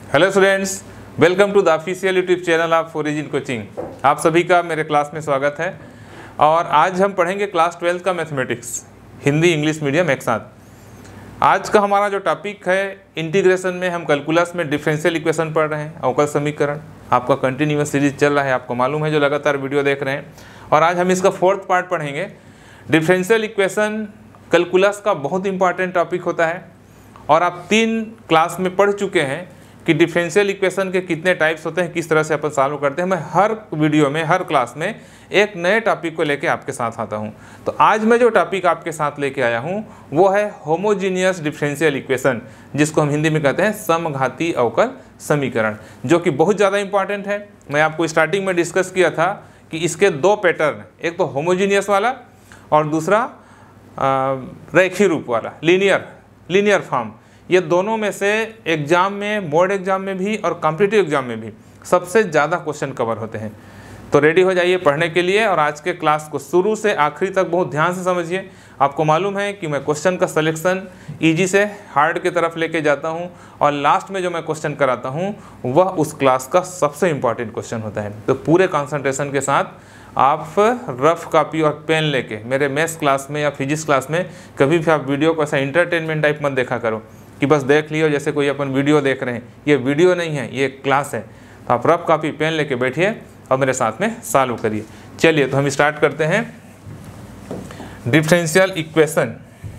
Hello students, welcome to the official YouTube channel of Origin coaching. आप सभी का मेरे क्लास में स्वागत है। और आज हम पढ़ेंगे क्लास 12 का मैथमेटिक्स, हिंदी इंग्लिश मीडियम एक साथ। आज का हमारा जो टॉपिक है इंटीग्रेशन में, हम कैलकुलस में डिफरेंशियल इक्वेशन पढ़ रहे हैं, अवकल समीकरण। आपका कंटिन्यूअस सीरीज चल रहा है, आपको मालूम है जो लगातार वीडियो देख रहे हैं। और आज हम इसका 4th पार्ट पढ़ेंगे। डिफरेंशियल इक्वेशन कैलकुलस का बहुत इंपॉर्टेंट टॉपिक होता है और आप 3 क्लास में पढ़ चुके हैं कि डिफरेंशियल इक्वेशन के कितने टाइप्स होते हैं, किस तरह से अपन सॉल्व करते हैं। मैं हर वीडियो में, हर क्लास में एक नए टॉपिक को लेके आपके साथ आता हूं। तो आज मैं जो टॉपिक आपके साथ लेके आया हूं वो है होमोजीनियस डिफरेंशियल इक्वेशन, जिसको हम हिंदी में कहते हैं समघाती अवकल समीकरण, जो कि बहुत ज़्यादा इंपॉर्टेंट है। मैं आपको स्टार्टिंग में डिस्कस किया था कि इसके 2 पैटर्न, एक तो होमोजीनियस वाला और दूसरा रेखीय रूप वाला, लीनियर फॉर्म। ये दोनों में से एग्जाम में, बोर्ड एग्जाम में भी और कॉम्पिटिटिव एग्जाम में भी सबसे ज़्यादा क्वेश्चन कवर होते हैं। तो रेडी हो जाइए पढ़ने के लिए और आज के क्लास को शुरू से आखिरी तक बहुत ध्यान से समझिए। आपको मालूम है कि मैं क्वेश्चन का सिलेक्शन इजी से हार्ड की तरफ लेके जाता हूं और लास्ट में जो मैं क्वेश्चन कराता हूं वह उस क्लास का सबसे इम्पॉर्टेंट क्वेश्चन होता है। तो पूरे कॉन्सेंट्रेशन के साथ आप रफ कॉपी और पेन लेके, मेरे मैथ्स क्लास में या फिजिक्स क्लास में कभी भी आप वीडियो को ऐसा इंटरटेनमेंट टाइप मत देखा करो कि बस देख लियो जैसे कोई अपन वीडियो देख रहे हैं। ये वीडियो नहीं है, ये क्लास है। तो आप रफ कॉपी पेन लेके बैठिए और मेरे साथ में सॉल्व करिए। चलिए तो हम स्टार्ट करते हैं। डिफरेंशियल इक्वेशन,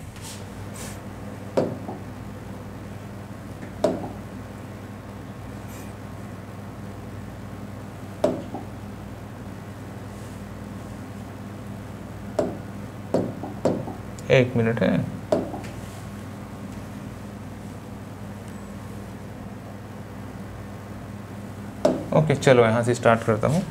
एक मिनट है। ओके, चलो यहाँ से स्टार्ट करता हूँ।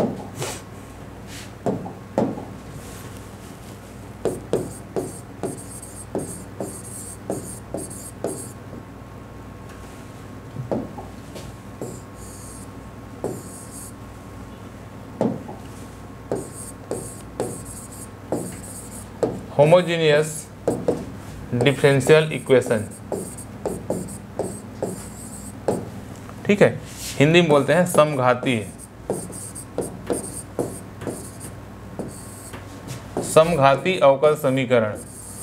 होमोजीनियस डिफरेंशियल इक्वेशन, ठीक है, हिंदी में बोलते हैं समघाती अवकल समीकरण।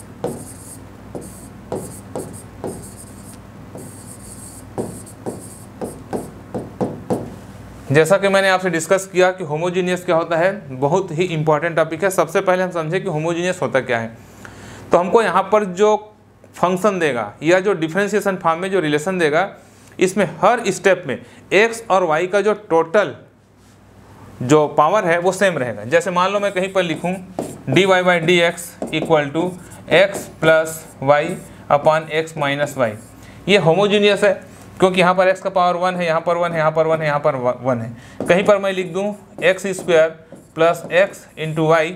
जैसा कि मैंने आपसे डिस्कस किया कि होमोजीनियस क्या होता है, बहुत ही इंपॉर्टेंट टॉपिक है। सबसे पहले हम समझें कि होमोजीनियस होता क्या है। तो हमको यहाँ पर जो फंक्शन देगा या जो डिफरेंशिएशन फॉर्म में जो रिलेशन देगा, इसमें हर स्टेप में x और y का जो टोटल जो पावर है वो सेम रहेगा। जैसे मान लो मैं कहीं पर लिखूं dy/dx equal to x plus y upon x minus y. ये होमोजीनियस है क्योंकि यहाँ पर x का पावर 1 है, यहाँ पर 1 है, यहाँ पर 1 है, यहाँ पर 1 है। कहीं पर मैं लिख दूँ x square plus x into y,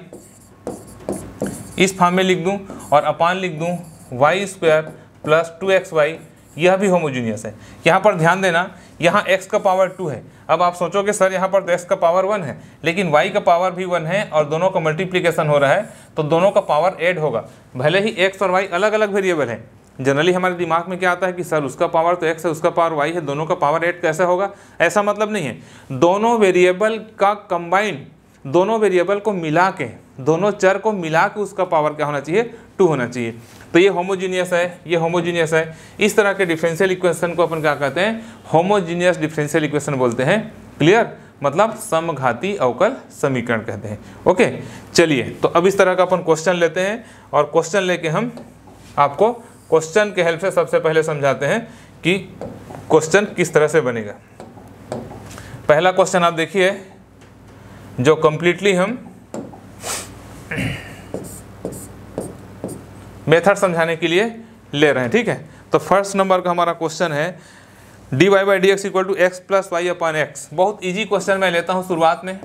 इस फॉर्म में लिख दूँ, और अपान लिख दूँ y स्क्वायर प्लस 2xy, यह भी होमोजीनियस है। यहाँ पर ध्यान देना, यहाँ x का पावर 2 है। अब आप सोचोगे सर यहाँ पर तो x का पावर 1 है लेकिन y का पावर भी 1 है और दोनों का मल्टीप्लिकेशन हो रहा है तो दोनों का पावर ऐड होगा। भले ही x और y अलग अलग वेरिएबल है, जनरली हमारे दिमाग में क्या आता है कि सर उसका पावर तो x है, उसका पावर y है, दोनों का पावर ऐड कैसे होगा। ऐसा मतलब नहीं है। दोनों वेरिएबल का कंबाइंड, दोनों वेरिएबल को मिला के, दोनों चर को मिला के उसका पावर क्या होना चाहिए, 2 होना चाहिए। तो ये होमोजीनियस है, ये होमोजीनियस है। इस तरह के डिफरेंशियल इक्वेशन को अपन क्या कहते हैं, होमोजीनियस डिफरेंशियल इक्वेशन बोलते हैं। क्लियर, मतलब समघाती अवकल समीकरण कहते हैं। ओके, चलिए तो अब इस तरह का अपन क्वेश्चन लेते हैं और क्वेश्चन लेके हम आपको क्वेश्चन के हेल्प से सबसे पहले समझाते हैं कि क्वेश्चन किस तरह से बनेगा। पहला क्वेश्चन आप देखिए जो कंप्लीटली हम मेथड समझाने के लिए ले रहे हैं, ठीक है। तो फर्स्ट नंबर का हमारा क्वेश्चन है dy/dx equal to x plus y upon x. बहुत इजी क्वेश्चन मैं लेता हूं शुरुआत में।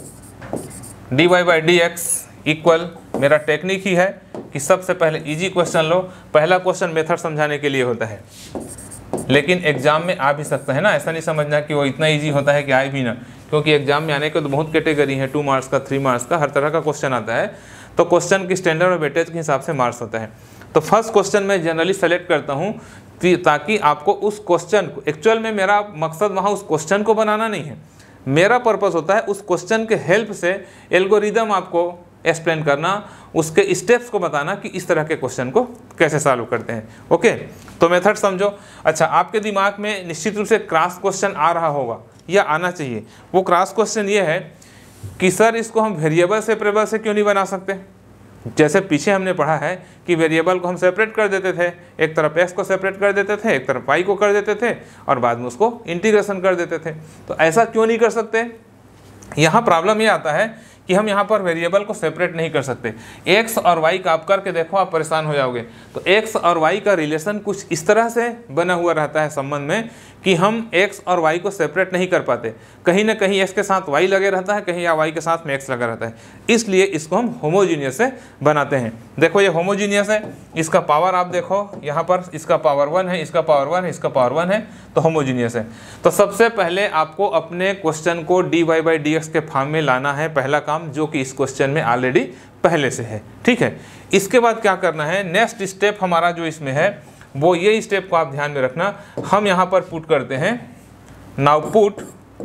dy/dx इक्वल, मेरा टेक्निक ही है कि सबसे पहले इजी क्वेश्चन लो। पहला क्वेश्चन मेथड समझाने के लिए होता है, लेकिन एग्जाम में आ भी सकता है ना। ऐसा नहीं समझना कि वो इतना इजी होता है कि आए भी ना, क्योंकि एग्जाम में आने के तो बहुत कैटेगरी है, 2 मार्क्स का, 3 मार्क्स का, हर तरह का क्वेश्चन आता है। तो क्वेश्चन की स्टैंडर्ड और वेटेज के हिसाब से मार्क्स होता है। तो फर्स्ट क्वेश्चन मैं जनरली सेलेक्ट करता हूँ ताकि आपको उस क्वेश्चन को, एक्चुअल में मेरा मकसद वहाँ उस क्वेश्चन को बनाना नहीं है, मेरा पर्पस होता है उस क्वेश्चन के हेल्प से एल्गोरिदम आपको एक्सप्लेन करना, उसके स्टेप्स को बताना कि इस तरह के क्वेश्चन को कैसे सॉल्व करते हैं। ओके, तो मेथड समझो। अच्छा, आपके दिमाग में निश्चित रूप से क्रॉस क्वेश्चन आ रहा होगा या आना चाहिए। वो क्रॉस क्वेश्चन ये है कि सर इसको हम वेरिएबल सेपरेबल से क्यों नहीं बना सकते। जैसे पीछे हमने पढ़ा है कि वेरिएबल को हम सेपरेट कर देते थे, एक तरफ x को सेपरेट कर देते थे, एक तरफ y को कर देते थे और बाद में उसको इंटीग्रेशन कर देते थे। तो ऐसा क्यों नहीं कर सकते। यहाँ प्रॉब्लम ये आता है कि हम यहाँ पर वेरिएबल को सेपरेट नहीं कर सकते। x और y का आप करके देखो, आप परेशान हो जाओगे। तो x और y का रिलेशन कुछ इस तरह से बना हुआ रहता है संबंध में कि हम x और y को सेपरेट नहीं कर पाते। कहीं ना कहीं x के साथ y लगे रहता है, कहीं या y के साथ में x लगा रहता है। इसलिए इसको हम होमोजीनियस से बनाते हैं। देखो ये होमोजीनियस है, इसका पावर आप देखो यहाँ पर, इसका पावर 1 है, इसका पावर 1 है, इसका पावर 1 है, तो होमोजीनियस है। तो सबसे पहले आपको अपने क्वेश्चन को dy/dx के फॉर्म में लाना है, पहला काम, जो कि इस क्वेश्चन में ऑलरेडी पहले से है। ठीक है, इसके बाद क्या करना है, नेक्स्ट स्टेप हमारा जो इसमें है वो ये स्टेप को आप ध्यान में रखना। हम यहाँ पर पुट करते हैं, now put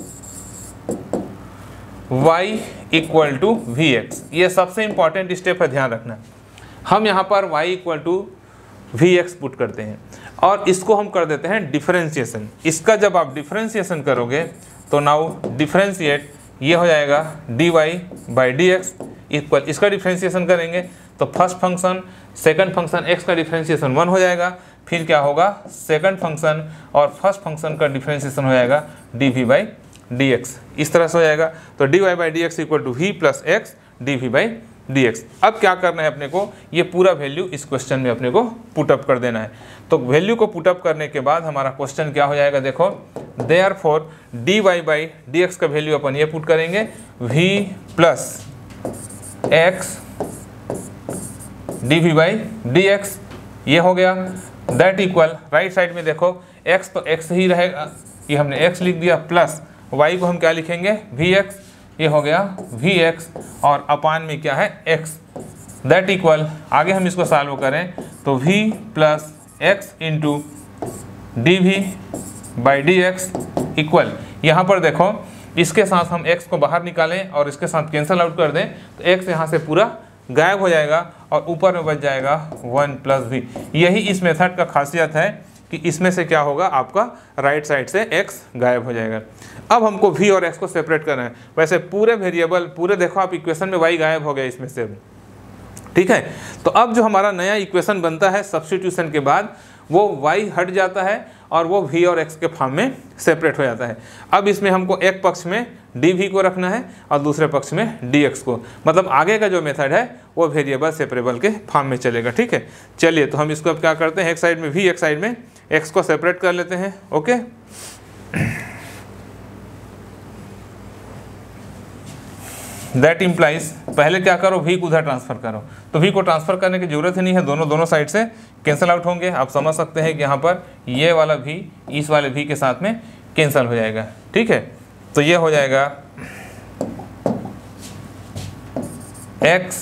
y equal to vx। ये सबसे इंपॉर्टेंट स्टेप है, ध्यान रखना। हम यहाँ पर y equal to vx put करते हैं और इसको हम कर देते हैं डिफरेंशिएशन। इसका जब आप डिफरेंशिएशन करोगे तो नाउ डिफरेंशिएट, ये हो जाएगा dy/dx इक्वल, इसका डिफरेंशिएशन करेंगे तो first function second function x का डिफरेंशिएशन 1 हो जाएगा, फिर क्या होगा सेकंड फंक्शन और फर्स्ट फंक्शन का डिफरेंशिएशन हो जाएगा dv/dx, इस तरह से हो जाएगा। तो dy/dx equal to v plus x dv/dx। अब क्या करना है अपने को, ये पूरा वैल्यू इस क्वेश्चन में अपने को पुटअप कर देना है। तो वैल्यू को पुटअप करने के बाद हमारा क्वेश्चन क्या हो जाएगा, देखो देयरफॉर dy/dx का वैल्यू अपन ये पुट करेंगे v प्लस x dv/dx, ये हो गया। दैट इक्वल, राइट साइड में देखो x तो x ही रहेगा, ये हमने x लिख दिया, प्लस y को हम क्या लिखेंगे vx, ये हो गया vx और अपान में क्या है x। दैट इक्वल, आगे हम इसको सॉल्व करें तो v plus x into dv/dx equal, यहाँ पर देखो इसके साथ हम x को बाहर निकालें और इसके साथ कैंसल आउट कर दें तो x यहाँ से पूरा गायब हो जाएगा और ऊपर में बच जाएगा 1 प्लस v। यही इस मेथड का खासियत है कि इसमें से क्या होगा, आपका राइट साइड से x गायब हो जाएगा। अब हमको v और x को सेपरेट करना है। वैसे पूरे वेरिएबल पूरे देखो आप इक्वेशन में y गायब हो गया इसमें से, ठीक है। तो अब जो हमारा नया इक्वेशन बनता है सब्स्टिट्यूशन के बाद, वो y हट जाता है और वो v और x के फॉर्म में सेपरेट हो जाता है। अब इसमें हमको एक पक्ष में dv को रखना है और दूसरे पक्ष में dx को, मतलब आगे का जो मेथड है वो वेरिएबल सेपरेबल के फॉर्म में चलेगा। ठीक है, चलिए तो हम इसको अब क्या करते हैं, एक साइड में v एक साइड में x को सेपरेट कर लेते हैं। ओके, दैट इम्प्लाइज, पहले क्या करो, v को उधर ट्रांसफर करो। तो v को ट्रांसफर करने की जरूरत ही नहीं है, दोनों साइड से कैंसिल आउट होंगे। आप समझ सकते हैं कि यहाँ पर ये वाला v इस वाले v के साथ में कैंसिल हो जाएगा। ठीक है, तो ये हो जाएगा x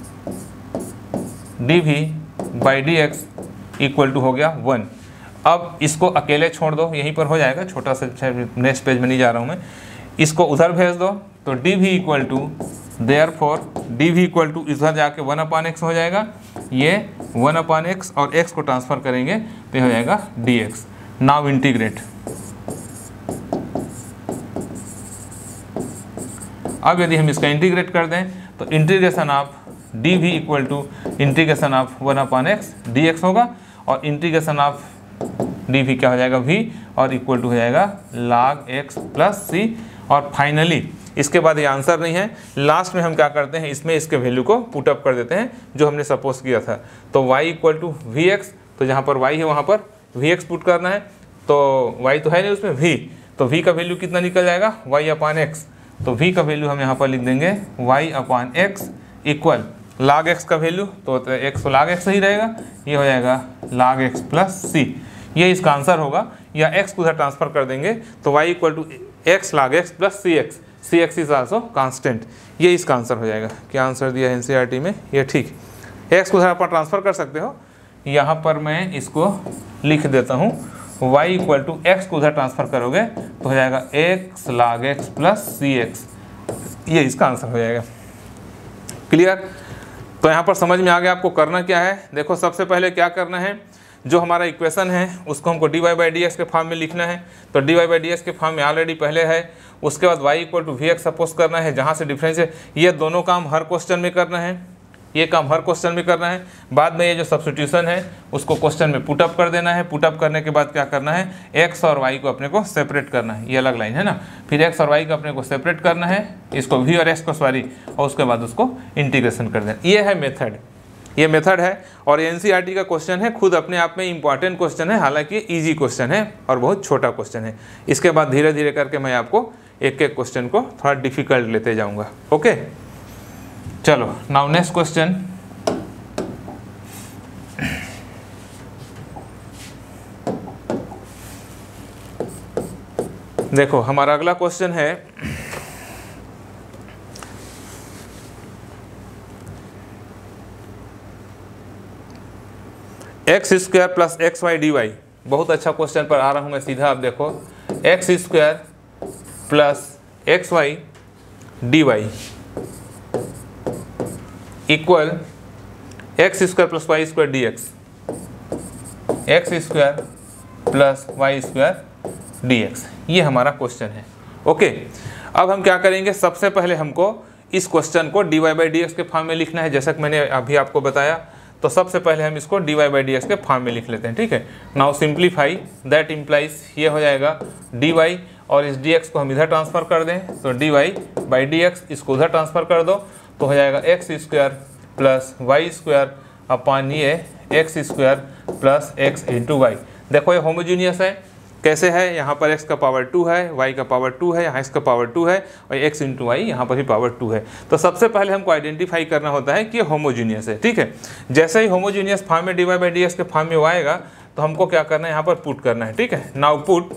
dv/dx इक्वल टू हो गया 1। अब इसको अकेले छोड़ दो, यहीं पर हो जाएगा, छोटा सा, नेक्स्ट पेज में नहीं जा रहा हूँ मैं। इसको उधर भेज दो तो dv equal to, therefore dv equal to इधर जाके 1/x हो जाएगा, ये 1/x और x को ट्रांसफर करेंगे तो ये हो जाएगा dx। नाउ इंटीग्रेट, अब यदि हम इसका इंटीग्रेट कर दें तो integration of dv equal to integration of 1/x dx होगा और इंटीग्रेशन ऑफ dv क्या हो जाएगा v और इक्वल टू हो जाएगा log x प्लस c। और फाइनली इसके बाद ये आंसर नहीं है, लास्ट में हम क्या करते हैं, इसमें इसके वैल्यू को पुटअप कर देते हैं जो हमने सपोज किया था। तो y इक्वल टू vx, तो जहाँ पर y है वहाँ पर vx पुट करना है, तो y तो है नहीं उसमें v, तो v का वैल्यू कितना निकल जाएगा y/x। तो v का वैल्यू हम यहाँ पर लिख देंगे y/x इक्वल log x का वैल्यू, तो x तो log x ही रहेगा, ये हो जाएगा log x प्लस c। ये इसका आंसर होगा, या x को उधर ट्रांसफर कर देंगे तो y equal to x log x plus cx is also constant. ये इसका आंसर हो जाएगा। क्या आंसर दिया है एनसीईआरटी में, ये ठीक। x को उधर आप ट्रांसफर कर सकते हो, यहाँ पर मैं इसको लिख देता हूँ, y इक्वल टू एक्स को उधर ट्रांसफर करोगे तो हो जाएगा x log x plus cx, ये इसका आंसर हो जाएगा। क्लियर? तो यहाँ पर समझ में आ गया आपको करना क्या है। देखो सबसे पहले क्या करना है, जो हमारा इक्वेशन है उसको हमको dy बाई डी एक्स के फॉर्म में लिखना है। तो dy बाई डी एक्स के फॉर्म में ऑलरेडी पहले है। उसके बाद y equal to v x suppose करना है, जहाँ से डिफरेंस है। ये दोनों काम हर क्वेश्चन में करना है, ये काम हर क्वेश्चन में करना है। बाद में ये जो सब्स्टिट्यूशन है उसको क्वेश्चन में पुटअप कर देना है। पुटअप करने के बाद क्या करना है, x और y को अपने को सेपरेट करना है, ये अलग लाइन है ना। फिर x और y को अपने को सेपरेट करना है, इसको v और x को सॉरी, और उसके बाद उसको इंटीग्रेशन कर देना। ये है मेथड, ये मेथड है। और एनसीईआरटी का क्वेश्चन है, खुद अपने आप में इंपॉर्टेंट क्वेश्चन है, हालांकि इजी क्वेश्चन है और बहुत छोटा क्वेश्चन है। इसके बाद धीरे धीरे करके मैं आपको एक एक क्वेश्चन को थोड़ा डिफिकल्ट लेते जाऊंगा। ओके, चलो नाउ नेक्स्ट क्वेश्चन। देखो हमारा अगला क्वेश्चन है, x square plus x y d y. बहुत अच्छा क्वेश्चन पर आ रहा हूं मैं सीधा। आप देखो x square plus x y d y equal x square plus y square d x, x square plus y square d x, ये हमारा क्वेश्चन है। ओके, अब हम क्या करेंगे, सबसे पहले हमको इस क्वेश्चन को d y by d x के फॉर्म में लिखना है, जैसा कि मैंने अभी आपको बताया। तो सबसे पहले हम इसको d y by d x के फॉर्म में लिख लेते हैं, ठीक है। नाउ सिंप्लीफाई, दैट इम्प्लाइज ये हो जाएगा डी वाई, और इस डी एक्स को हम इधर ट्रांसफर कर दें तो d y by d x, इसको उधर ट्रांसफर कर दो तो हो जाएगा x square plus y square upon ये x square plus x into y. देखो ये होमोजीनियस है, कैसे है, यहाँ पर x का पावर 2 है, y का पावर 2 है, यहाँ x का पावर 2 है, और x इंटू वाई यहाँ पर भी पावर 2 है। तो सबसे पहले हमको आइडेंटिफाई करना होता है कि ये होमोजीनियस है, ठीक है। जैसे ही होमोजीनियस फॉर्म में d y by d x के फॉर्म में आएगा तो हमको क्या करना है, यहाँ पर पुट करना है, ठीक है। नाउ पुट,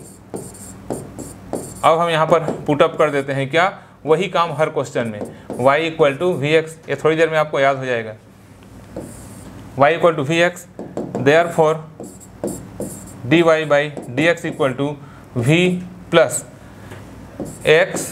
अब हम यहाँ पर पुटअप कर देते हैं क्या, वही काम हर क्वेश्चन में, y equal to v x, ये थोड़ी देर में आपको याद हो जाएगा। y equal to v x, therefore d y by d x equal to v plus x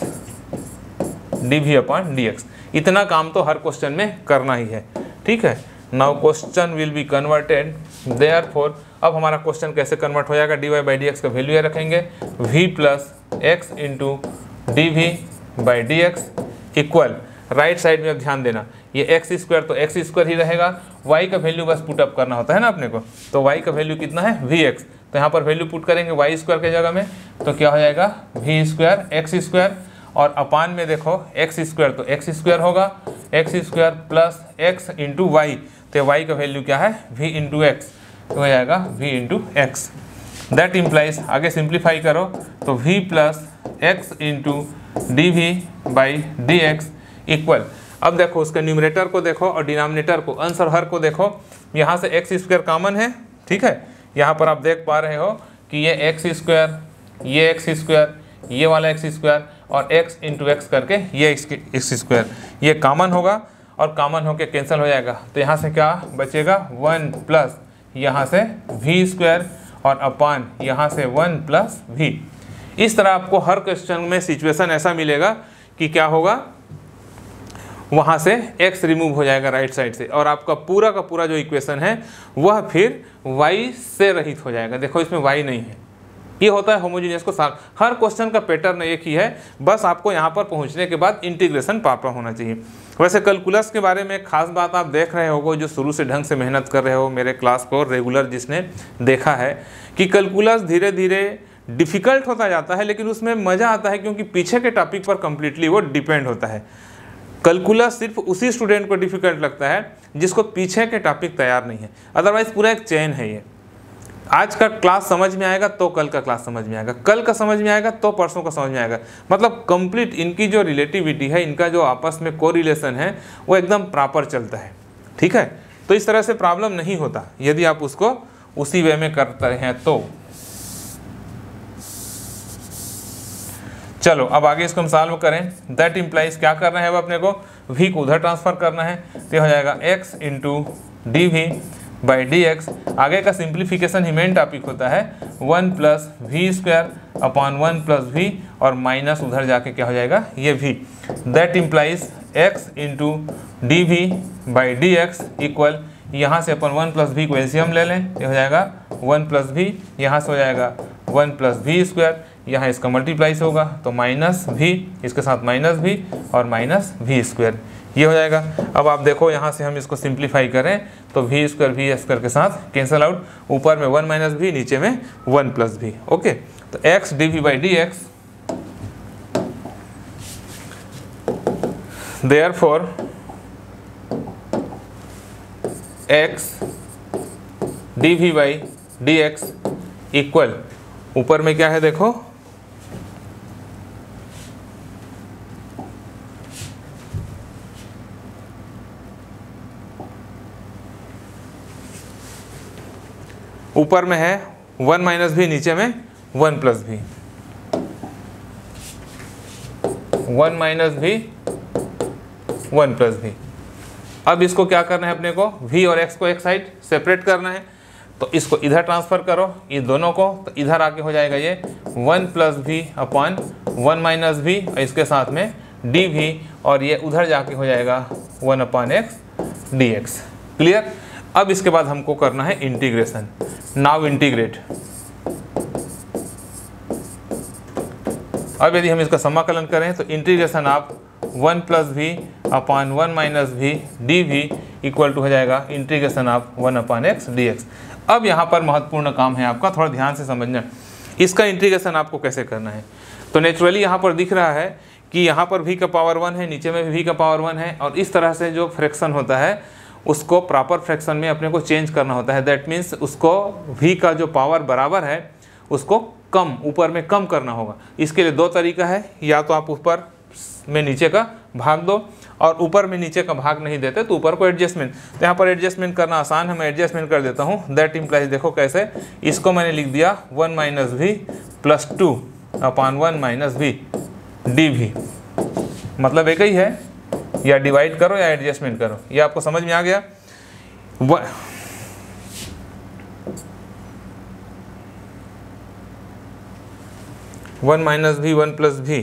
d v upon d x. इतना काम तो हर क्वेश्चन में करना ही है, ठीक है। Now question will be converted, therefore अब हमारा क्वेश्चन कैसे कन्वर्ट हो जाएगा, d y by d x का वैल्यू ये रखेंगे v plus x into d v by d x equal, right side में अब ध्यान देना, ये एक्स स्क्वायर तो एक्स स्क्वायर ही रहेगा, y का वैल्यू बस पुटअप करना होता है ना अपने को। तो y का वैल्यू कितना है, वी एक्स, तो यहाँ पर वैल्यू पुट करेंगे y स्क्वायर के जगह में, तो क्या हो जाएगा वी स्क्वायर एक्स स्क्वायर, और अपान में देखो एक्स स्क्वायर तो एक्स स्क्वायर होगा, x square plus x into y, तो y का वैल्यू क्या है v इंटू एक्स, तो हो जाएगा v into x. That implies, आगे सिंप्लीफाई करो तो v plus x into d v by d x equal, अब देखो उसके न्यूमरेटर को देखो और डिनोमिनेटर को, अंश और हर को देखो, यहाँ से एक्स स्क्वायर कॉमन है, ठीक है। यहाँ पर आप देख पा रहे हो कि ये एक्स स्क्वायर, ये एक्स स्क्वायर, ये वाला एक्स स्क्वायर और एक्स इंटू एक्स करके ये एक्स स्क्वायर, ये कॉमन होगा और कॉमन होके कैंसिल हो जाएगा। तो यहाँ से क्या बचेगा, 1 प्लस यहाँ से वी स्क्वायर और अपान यहाँ से 1 प्लस वी। इस तरह आपको हर क्वेश्चन में सिचुएशन ऐसा मिलेगा कि क्या होगा, वहाँ से x रिमूव हो जाएगा राइट साइड से, और आपका पूरा का पूरा जो इक्वेशन है वह फिर y से रहित हो जाएगा। देखो इसमें y नहीं है, ये होता है होमोजीनियस को साथ। हर क्वेश्चन का पैटर्न एक ही है, बस आपको यहाँ पर पहुँचने के बाद इंटीग्रेशन प्रॉपर होना चाहिए। वैसे कैलकुलस के बारे में खास बात आप देख रहे होगो, जो शुरू से ढंग से मेहनत कर रहे हो मेरे क्लास को रेगुलर जिसने देखा है, कि कैलकुलस धीरे धीरे डिफ़िकल्ट होता जाता है, लेकिन उसमें मज़ा आता है क्योंकि पीछे के टॉपिक पर कम्प्लीटली वो डिपेंड होता है। कैलकुलस सिर्फ उसी स्टूडेंट को डिफ़िकल्ट लगता है जिसको पीछे के टॉपिक तैयार नहीं है, अदरवाइज पूरा एक चेन है ये। आज का क्लास समझ में आएगा तो कल का क्लास समझ में आएगा, कल का समझ में आएगा तो परसों का समझ में आएगा। मतलब कंप्लीट इनकी जो रिलेटिविटी है, इनका जो आपस में कोरिलेशन है वो एकदम प्रॉपर चलता है, ठीक है। तो इस तरह से प्रॉब्लम नहीं होता यदि आप उसको उसी वे में करते हैं तो। चलो अब आगे इसको हम सॉल्व करें। दैट इम्प्लाइज क्या करना है, अब अपने को v को उधर ट्रांसफर करना है, तो हो जाएगा x into d v by d x. आगे का सिंप्लीफिकेशन ही मेन टॉपिक होता है 1 plus v square upon 1 plus v और माइनस उधर जाके क्या हो जाएगा ये v। That implies x into d v by d x equal, यहाँ से अपन 1 प्लस वी को एलसीएम ले लें, ये हो जाएगा 1 प्लस वी, यहाँ से हो जाएगा 1 प्लस वी स्क्वायर, यहाँ इसका मल्टीप्लाइज होगा तो माइनस वी, इसके साथ माइनस वी और माइनस वी स्क्वायर, ये हो जाएगा। अब आप देखो यहाँ से हम इसको सिंप्लीफाई करें तो वी स्क्वायर के साथ कैंसल आउट, ऊपर में 1 माइनस वी, नीचे में 1 प्लस वी। ओके, तो x d v by d x, therefore x d v by d x equal, ऊपर में क्या है देखो, ऊपर में है 1 माइनस भी, नीचे में 1 प्लस भी, 1 माइनस भी 1 प्लस भी। अब इसको क्या करना है अपने को, v और x को एक साइड सेपरेट करना है, तो इसको इधर ट्रांसफ़र करो ये दोनों को, तो इधर आके हो जाएगा ये 1 प्लस भी अपॉन 1 माइनस भी और इसके साथ में डी भी, और ये उधर जाके हो जाएगा 1 upon x d x. Clear. अब इसके बाद हमको करना है इंटीग्रेशन। Now integrate. अब यदि हम इसका समाकलन करें तो इंटीग्रेशन आप 1 plus v upon 1 minus v d we equal to हो जाएगा इंटीग्रेशन आप 1 अपॉन एक्स डी एक्स। अब यहाँ पर महत्वपूर्ण काम है आपका, थोड़ा ध्यान से समझना, इसका इंटीग्रेशन आपको कैसे करना है। तो नेचुरली यहाँ पर दिख रहा है कि यहाँ पर v का पावर 1 है, नीचे में भी v का पावर 1 है, और इस तरह से जो फ्रैक्शन होता है उसको प्रॉपर फ्रैक्शन में अपने को चेंज करना होता है। दैट मीन्स उसको v का जो पावर बराबर है उसको कम, ऊपर में कम करना होगा। इसके लिए दो तरीका है, या तो आप ऊपर में नीचे का भाग दो, और ऊपर में नीचे का भाग नहीं देते तो ऊपर को एडजस्टमेंट। तो यहाँ पर एडजस्टमेंट करना आसान है, मैं एडजस्टमेंट कर देता हूँ। दैट इम्प्लाइज, देखो कैसे, इसको मैंने लिख दिया 1 minus v plus 2 upon 1 minus v d v, मतलब एक ही है, या डिवाइड करो या एडजस्टमेंट करो, ये आपको समझ में आ गया। 1 माइनस भी 1 प्लस भी,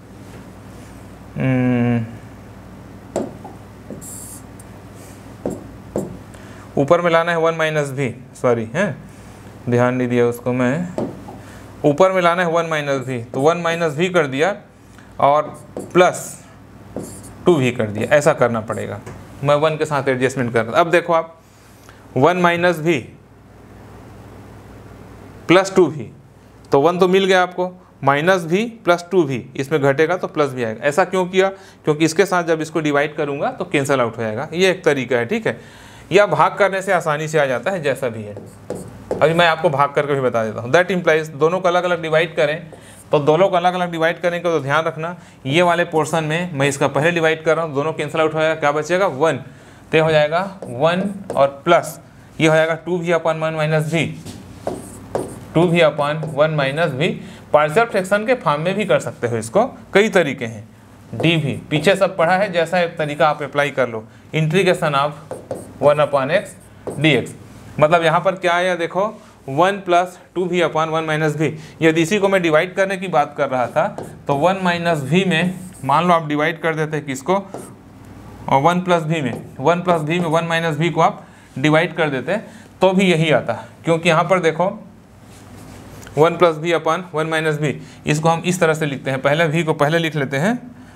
ऊपर में लाना है 1 माइनस भी, सॉरी है, ध्यान नहीं दिया उसको मैं, ऊपर में लाना है 1 माइनस भी, तो 1 माइनस भी कर दिया और प्लस 2 भी कर दिया, ऐसा करना पड़ेगा। मैं 1 के साथ एडजस्टमेंट कर रहा। अब देखो आप 1 माइनस भी प्लस 2 भी, तो 1 तो मिल गया आपको, माइनस भी प्लस 2 भी, इसमें घटेगा तो प्लस भी आएगा। ऐसा क्यों किया, क्योंकि इसके साथ जब इसको डिवाइड करूंगा तो कैंसल आउट हो जाएगा। ये एक तरीका है, ठीक है, या भाग करने से आसानी से आ जाता है, जैसा भी है। अभी मैं आपको भाग करके भी बता देता हूँ। दैट इम्प्लाइज, दोनों को अलग अलग डिवाइड करें, तो दोनों को अलग अलग डिवाइड करेंगे तो ध्यान रखना, ये वाले पोर्शन में मैं इसका पहले डिवाइड कर रहा हूँ, दोनों कैंसिल आउट हो जाएगा, क्या बचेगा 1, तो हो जाएगा 1 और प्लस ये हो जाएगा 2 v upon 1 minus v, 2 v upon 1 minus v. Partial fraction के फॉर्म में भी कर सकते हो इसको, कई तरीके हैं। डी भी पीछे सब पढ़ा है, जैसा एक तरीका आप अप्लाई कर लो। Integration of 1 upon x d x, मतलब यहाँ पर क्या आया देखो 1 प्लस 2 भी अपॉन 1 माइनस भी। यदि इसी को मैं डिवाइड करने की बात कर रहा था तो 1 माइनस भी में मान लो आप डिवाइड कर देते हैं किसको, और 1 प्लस भी में 1 माइनस भी को आप डिवाइड कर देते तो भी यही आता, क्योंकि यहाँ पर देखो 1 प्लस भी अपॉन 1 माइनस भी, इसको हम इस तरह से लिखते हैं। पहले v को पहले लिख लेते हैं,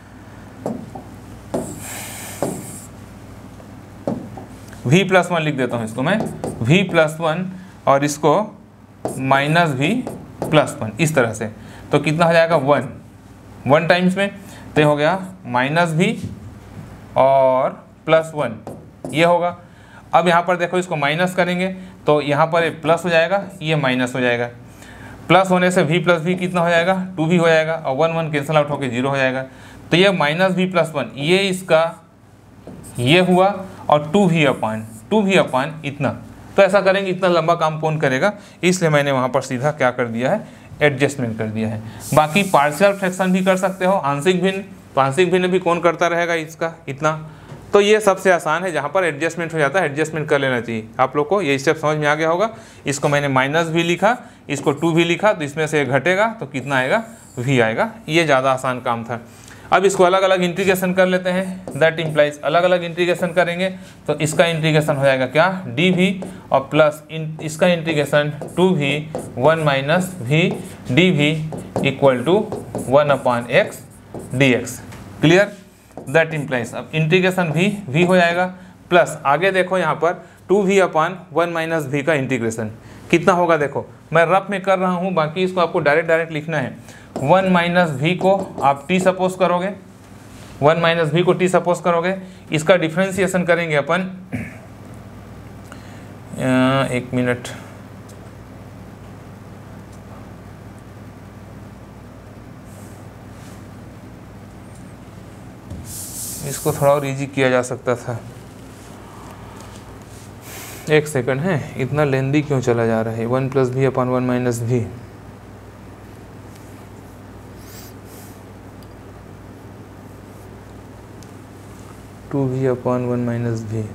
v प्लस 1 लिख देता हूँ इसको मैं, v प्लस 1 और इसको माइनस v प्लस 1, इस तरह से। तो कितना हो जाएगा 1 टाइम्स में, तो हो गया माइनस v और प्लस 1 ये होगा। अब यहाँ पर देखो इसको माइनस करेंगे तो यहाँ पर प्लस हो जाएगा, ये माइनस हो जाएगा। प्लस होने से v प्लस v कितना हो जाएगा 2 भी हो जाएगा, और 1 कैंसिल आउट होकर 0 हो जाएगा। तो ये माइनस v प्लस 1 ये इसका ये हुआ, और 2 भी अपान इतना। तो ऐसा करेंगे, इतना लंबा काम कौन करेगा, इसलिए मैंने वहाँ पर सीधा क्या कर दिया है, एडजस्टमेंट कर दिया है। बाकी पार्शियल फ्रैक्शन भी कर सकते हो, आंशिक भिन्न, तो आंशिक भिन्न भी कौन करता रहेगा इसका इतना, तो ये सबसे आसान है, जहाँ पर एडजस्टमेंट हो जाता है एडजस्टमेंट कर लेना चाहिए। आप लोग को ये स्टेप समझ में आ गया होगा। इसको मैंने माइनस भी लिखा, इसको 2 भी लिखा, तो इसमें से घटेगा तो कितना आएगा, v आएगा। ये ज़्यादा आसान काम था। अब इसको अलग अलग इंटीग्रेशन कर लेते हैं। दैट इम्प्लाइज अलग अलग इंटीग्रेशन करेंगे तो इसका इंटीग्रेशन हो जाएगा क्या, dv, और प्लस इसका integration 2v 1 minus v dv equal to 1/x dx। Clear? That implies अब इंटीग्रेशन v हो जाएगा, प्लस आगे देखो यहाँ पर 2v/1 माइनस v का इंटीग्रेशन कितना होगा। देखो मैं रफ में कर रहा हूँ, बाकी इसको आपको डायरेक्ट लिखना है। 1 माइनस v को आप t सपोज करोगे, 1 माइनस v को t सपोज करोगे, इसका डिफ्रेंसिएशन करेंगे अपन। एक मिनट, इसको थोड़ा और इजी किया जा सकता था। एक सेकंड है, इतना लेंदी क्यों चला जा रहा है। 1 plus v/1 minus v, two v/1 minus v,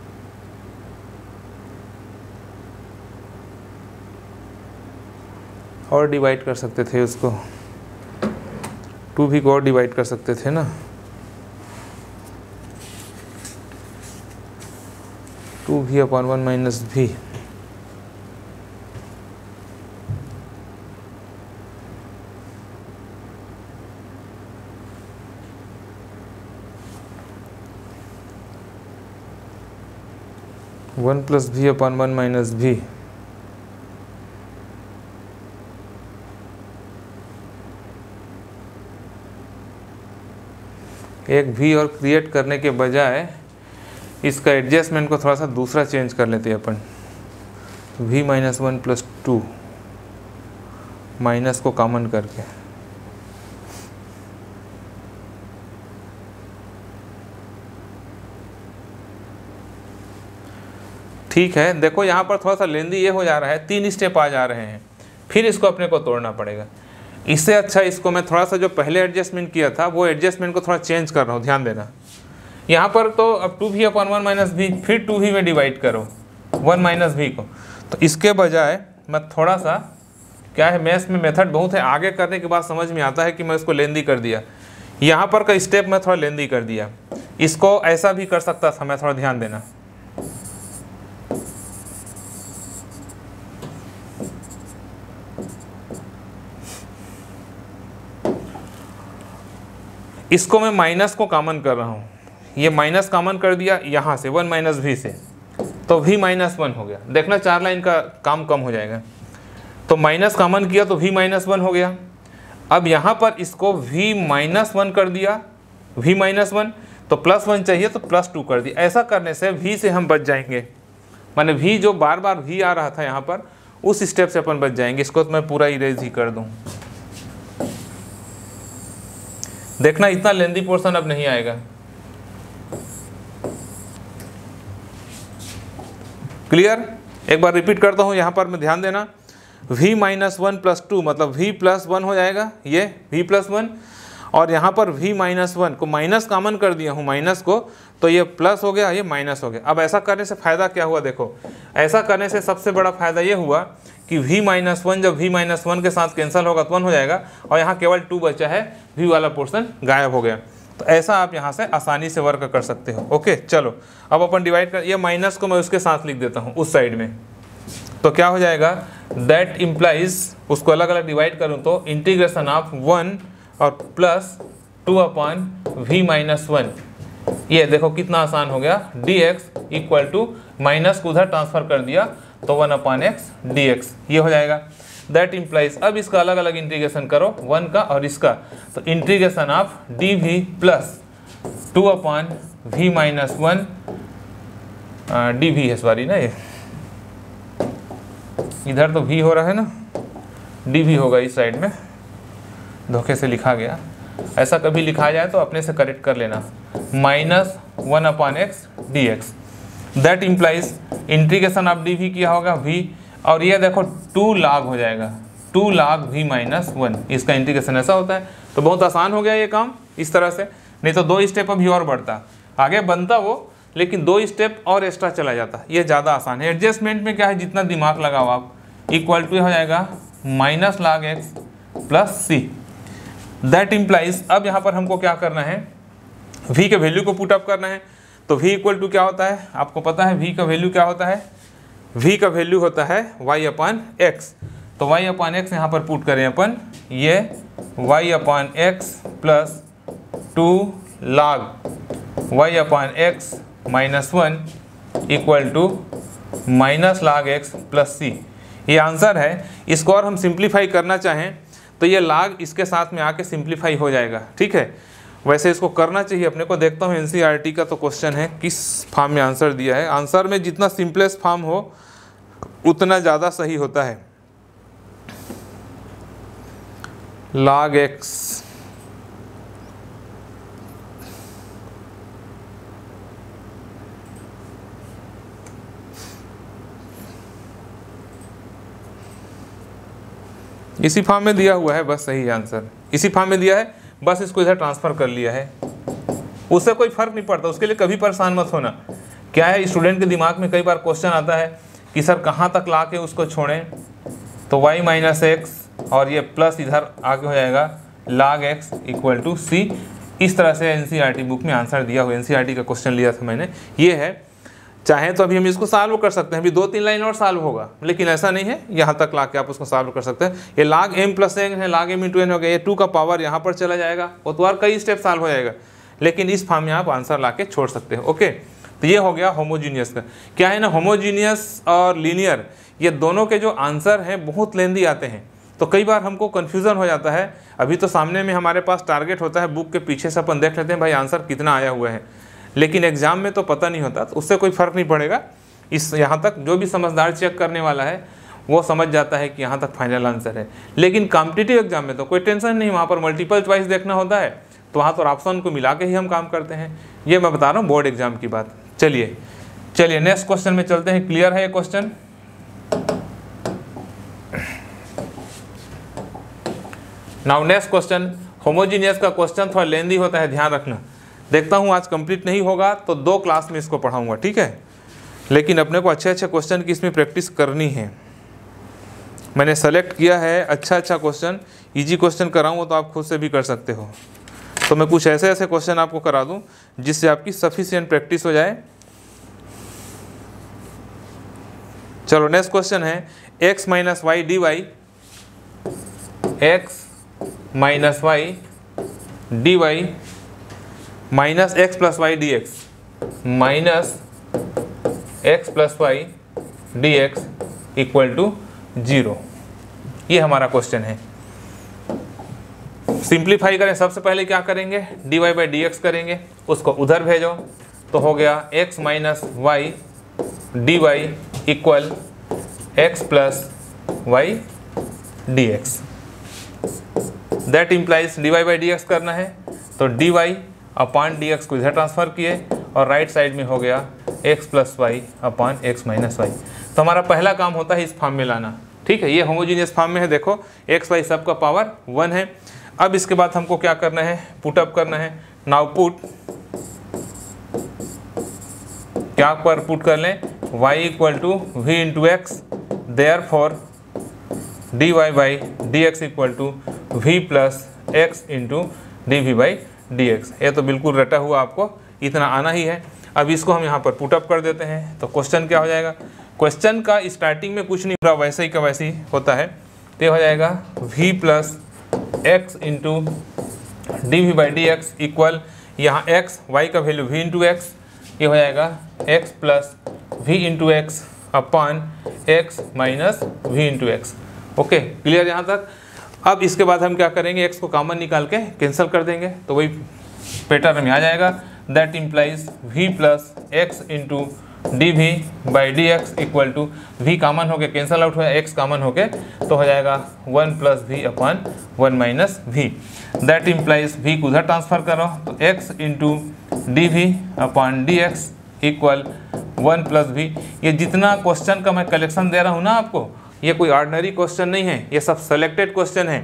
और डिवाइड कर सकते थे उसको, 2v को और डिवाइड कर सकते थे ना। 2v/1 minus v, one plus v/1 minus v, एक v और क्रिएट करने के बजाय इसका एडजस्टमेंट को थोड़ा सा दूसरा चेंज कर लेते हैं अपन। v-1 प्लस 2 माइनस को कॉमन करके, ठीक है। देखो यहाँ पर थोड़ा सा लेंदी ये हो जा रहा है, 3 स्टेप आ जा रहे हैं, फिर इसको अपने को तोड़ना पड़ेगा। इससे अच्छा इसको मैं थोड़ा सा जो पहले एडजस्टमेंट किया था वो एडजस्टमेंट को थोड़ा चेंज कर रहा हूँ, ध्यान देना। यहाँ पर तो अब 2v/1 माइनस v, फिर 2v में डिवाइड करो 1 माइनस v को, तो इसके बजाय मैं थोड़ा सा, क्या है मैथ्स में मेथड बहुत है, आगे करने के बाद समझ में आता है कि मैं इसको लेंदी कर दिया। यहाँ पर का स्टेप मैं थोड़ा लेंदी कर दिया, इसको ऐसा भी कर सकता था मैं, थोड़ा ध्यान देना। इसको मैं माइनस को कॉमन कर रहा हूँ, ये माइनस कॉमन कर दिया यहाँ से 1 माइनस v से, तो v-1 हो गया। देखना 4 लाइन का काम कम हो जाएगा। तो माइनस कॉमन किया तो v-1 हो गया। अब यहाँ पर इसको v-1 कर दिया, v-1 तो +1 चाहिए तो +2 कर दिया। ऐसा करने से v से हम बच जाएंगे, माने v जो बार बार v आ रहा था यहाँ पर, उस स्टेप से अपन बच जाएंगे। इसको तो मैं पूरा इरेज ही कर दूँ। देखना इतना लेंदी पोर्शन अब नहीं आएगा। क्लियर? एक बार रिपीट करता हूँ, यहाँ पर मैं ध्यान देना। v-1 प्लस 2 मतलब v+1 हो जाएगा, ये v+1, और यहाँ पर v-1 को माइनस कॉमन कर दिया हूँ, माइनस को, तो ये प्लस हो गया, ये माइनस हो गया। अब ऐसा करने से फ़ायदा क्या हुआ, देखो ऐसा करने से सबसे बड़ा फ़ायदा ये हुआ कि v-1 जब v-1 के साथ कैंसिल होगा तो 1 हो जाएगा, और यहाँ केवल 2 बचा है, v वाला पोर्शन गायब हो गया। तो ऐसा आप यहाँ से आसानी से वर्क कर सकते हो। ओके, चलो अब अपन डिवाइड कर, ये माइनस को मैं उसके साथ लिख देता हूँ उस साइड में, तो क्या हो जाएगा, दैट इम्प्लाइज, उसको अलग अलग डिवाइड करूँ तो इंटीग्रेशन ऑफ 1 और प्लस 2/v-1, ये देखो कितना आसान हो गया, dx इक्वल टू माइनस को उधर ट्रांसफर कर दिया तो 1/x dx, ये हो जाएगा। दैट इम्प्लाइज, अब इसका अलग अलग इंटीग्रेशन करो 1 का और इसका, तो integration of dv plus 2/v-1 dv है, सॉरी ना, ये इधर तो v हो रहा है ना, dv होगा इस साइड में, धोखे से लिखा गया। ऐसा कभी लिखा जाए तो अपने से करेक्ट कर लेना, minus 1/x dx। That implies integration of dv किया होगा v, और ये देखो 2 log हो जाएगा, 2 log v-1, इसका इंटीग्रेशन ऐसा होता है। तो बहुत आसान हो गया ये काम इस तरह से, नहीं तो 2 स्टेप अभी और बढ़ता। आगे बनता वो, लेकिन 2 स्टेप और एक्स्ट्रा चला जाता, ये ज़्यादा आसान है। एडजस्टमेंट में क्या है, जितना दिमाग लगाओ आप, इक्वल टू हो जाएगा minus log x plus c. That implies, अब यहाँ पर हमको क्या करना है, v के वैल्यू को पुट अप करना है। तो v इक्वल टू क्या होता है, आपको पता है v का वैल्यू क्या होता है, v का वैल्यू होता है y अपान एक्स। तो y अपान एक्स यहाँ पर पुट करें अपन, ये y upon x plus 2 log y upon x minus 1 equal to minus log x plus c. ये आंसर है। इसको और हम सिंप्लीफाई करना चाहें तो ये log इसके साथ में आके सिंप्लीफाई हो जाएगा, ठीक है। वैसे इसको करना चाहिए अपने को। देखता हूँ एनसीईआरटी का तो क्वेश्चन है किस फॉर्म में आंसर दिया है। आंसर में जितना सिंपलेस्ट फॉर्म हो उतना ज़्यादा सही होता है। log x इसी फॉर्म में दिया हुआ है, बस सही आंसर इसी फॉर्म में दिया है, बस इसको इधर ट्रांसफ़र कर लिया है। उससे कोई फ़र्क नहीं पड़ता, उसके लिए कभी परेशान मत होना। क्या है, स्टूडेंट के दिमाग में कई बार क्वेश्चन आता है कि सर कहाँ तक ला के उसको छोड़ें, तो y माइनस एक्स और ये प्लस इधर आगे हो जाएगा log x equal to c. इस तरह से एनसीईआरटी बुक में आंसर दिया हुआ, एनसीईआरटी का क्वेश्चन लिया था मैंने, ये है। चाहे तो अभी हम इसको सॉल्व कर सकते हैं, अभी 2-3 लाइन और सॉल्व होगा, लेकिन ऐसा नहीं है, यहाँ तक ला के आप उसको सॉल्व कर सकते हैं। ये log m प्लस n है, log m इंटू n हो गया, ये 2 का पावर यहाँ पर चला जाएगा, वो तो और कई स्टेप सॉल्व हो जाएगा, लेकिन इस फॉर्म में आप आंसर ला के छोड़ सकते हो। ओके, तो ये हो गया होमोजीनियस का। क्या है ना, होमोजीनियस और लीनियर ये दोनों के जो आंसर हैं बहुत लेंदी आते हैं, तो कई बार हमको कन्फ्यूज़न हो जाता है। अभी तो सामने में हमारे पास टारगेट होता है, बुक के पीछे से अपन देख लेते हैं भाई आंसर कितना आया हुआ है, लेकिन एग्जाम में तो पता नहीं होता, तो उससे कोई फ़र्क नहीं पड़ेगा। इस यहाँ तक जो भी समझदार चेक करने वाला है वो समझ जाता है कि यहाँ तक फाइनल आंसर है। लेकिन कॉम्पिटिटिव एग्जाम में तो कोई टेंशन नहीं, वहाँ पर मल्टीपल चॉइस देखना होता है, तो वहाँ तो ऑप्शन को मिला के ही हम काम करते हैं। ये मैं बता रहा हूँ बोर्ड एग्जाम की बात। चलिए नेक्स्ट क्वेश्चन में चलते हैं। क्लियर है ये question? Now next question, homogeneous का क्वेश्चन थोड़ा लेंदी होता है, ध्यान रखना। देखता हूँ आज कंप्लीट नहीं होगा तो 2 क्लास में इसको पढ़ाऊंगा, ठीक है। लेकिन अपने को अच्छे क्वेश्चन की इसमें प्रैक्टिस करनी है। मैंने सेलेक्ट किया है अच्छा क्वेश्चन, इजी क्वेश्चन कराऊँ तो आप खुद से भी कर सकते हो। तो मैं कुछ ऐसे क्वेश्चन आपको करा दूँ जिससे आपकी सफिशिएंट प्रैक्टिस हो जाए। चलो नेक्स्ट क्वेश्चन है, x minus y d y, x minus y d y minus x plus y d x, minus x plus y d x equal to 0। ये हमारा क्वेश्चन है। सिंप्लीफाई करें, सबसे पहले क्या करेंगे, d y by d x करेंगे, उसको उधर भेजो तो हो गया x minus y d y equal x plus y d x. That implies d y by d x करना है, तो d y upon d x को इधर ट्रांसफ़र किए और राइट साइड में हो गया x plus y upon x minus y. तो हमारा पहला काम होता है इस फॉर्म में लाना, ठीक है। ये होमोजीनियस फॉर्म में है, देखो एक्स वाई सब का पावर 1 है। अब इसके बाद हमको क्या करना है, पुट अप करना है। नाउ पुट, क्या पर पुट कर लें, y equal to v into x, therefore d y by d x equal to v plus x into d v by d x. ये तो बिल्कुल रटा हुआ, आपको इतना आना ही है। अब इसको हम यहाँ पर पुट अप कर देते हैं, तो क्वेश्चन क्या हो जाएगा, क्वेश्चन का स्टार्टिंग में कुछ नहीं पूरा वैसे ही का वैसे ही होता है। तो हो जाएगा v plus x into d v by d x equal, यहाँ x y का वैल्यू v इंटू एक्स, ये हो जाएगा x plus v into x upon x minus v into x. Okay, clear यहाँ तक। अब इसके बाद हम क्या करेंगे, x को कॉमन निकाल के कैंसिल कर देंगे, तो वही पैटर्न में आ जाएगा। That implies v plus x into d v by d x equal to, v common होके कैंसिल आउट हुआ, x कॉमन होके तो हो जाएगा 1 plus v upon 1 minus v. That implies v को उधर ट्रांसफ़र करो, तो x into d v upon d x equal 1 plus v. ये जितना क्वेश्चन का मैं कलेक्शन दे रहा हूँ ना आपको, ये कोई ऑर्डिनरी क्वेश्चन नहीं है, ये सब सेलेक्टेड क्वेश्चन है।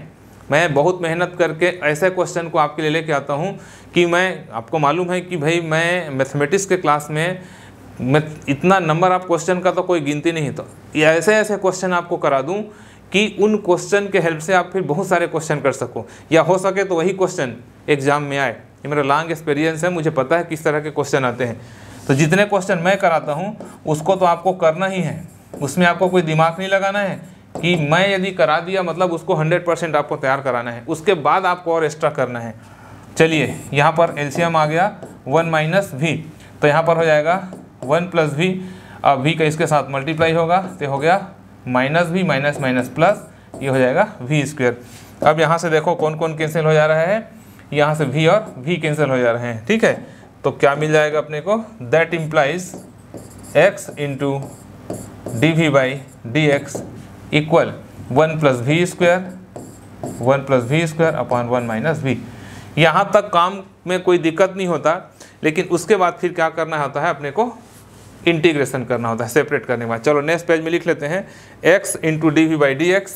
मैं बहुत मेहनत करके ऐसे क्वेश्चन को आपके लिए लेके आता हूँ कि मैं, आपको मालूम है कि भाई मैं मैथमेटिक्स के क्लास में मैं इतना नंबर आप क्वेश्चन का तो कोई गिनती नहीं, तो ऐसे ऐसे क्वेश्चन आपको करा दूँ कि उन क्वेश्चन के हेल्प से आप फिर बहुत सारे क्वेश्चन कर सको, या हो सके तो वही क्वेश्चन एग्जाम में आए। ये मेरा लॉन्ग एक्सपीरियंस है, मुझे पता है किस तरह के क्वेश्चन आते हैं। तो जितने क्वेश्चन मैं कराता हूँ उसको तो आपको करना ही है, उसमें आपको कोई दिमाग नहीं लगाना है कि मैं यदि करा दिया मतलब उसको 100% आपको तैयार कराना है, उसके बाद आपको और एक्स्ट्रा करना है। चलिए यहाँ पर एलसीएम आ गया 1 माइनस वी, तो यहाँ पर हो जाएगा 1 प्लस वी, अब वी का इसके साथ मल्टीप्लाई होगा तो हो गया minus v minus minus plus, ये हो जाएगा वी स्क्वायर। अब यहाँ से देखो कौन कौन कैंसिल हो जा रहा है, यहाँ से वी और वी कैंसिल हो जा रहे हैं, ठीक है। तो क्या मिल जाएगा अपने को, that implies x into d v by d x equal 1 plus v square upon 1 minus v. यहाँ तक काम में कोई दिक्कत नहीं होता, लेकिन उसके बाद फिर क्या करना होता है, अपने को इंटीग्रेशन करना होता है सेपरेट करने के बाद। चलो नेक्स्ट पेज में लिख लेते हैं x into d v by d x,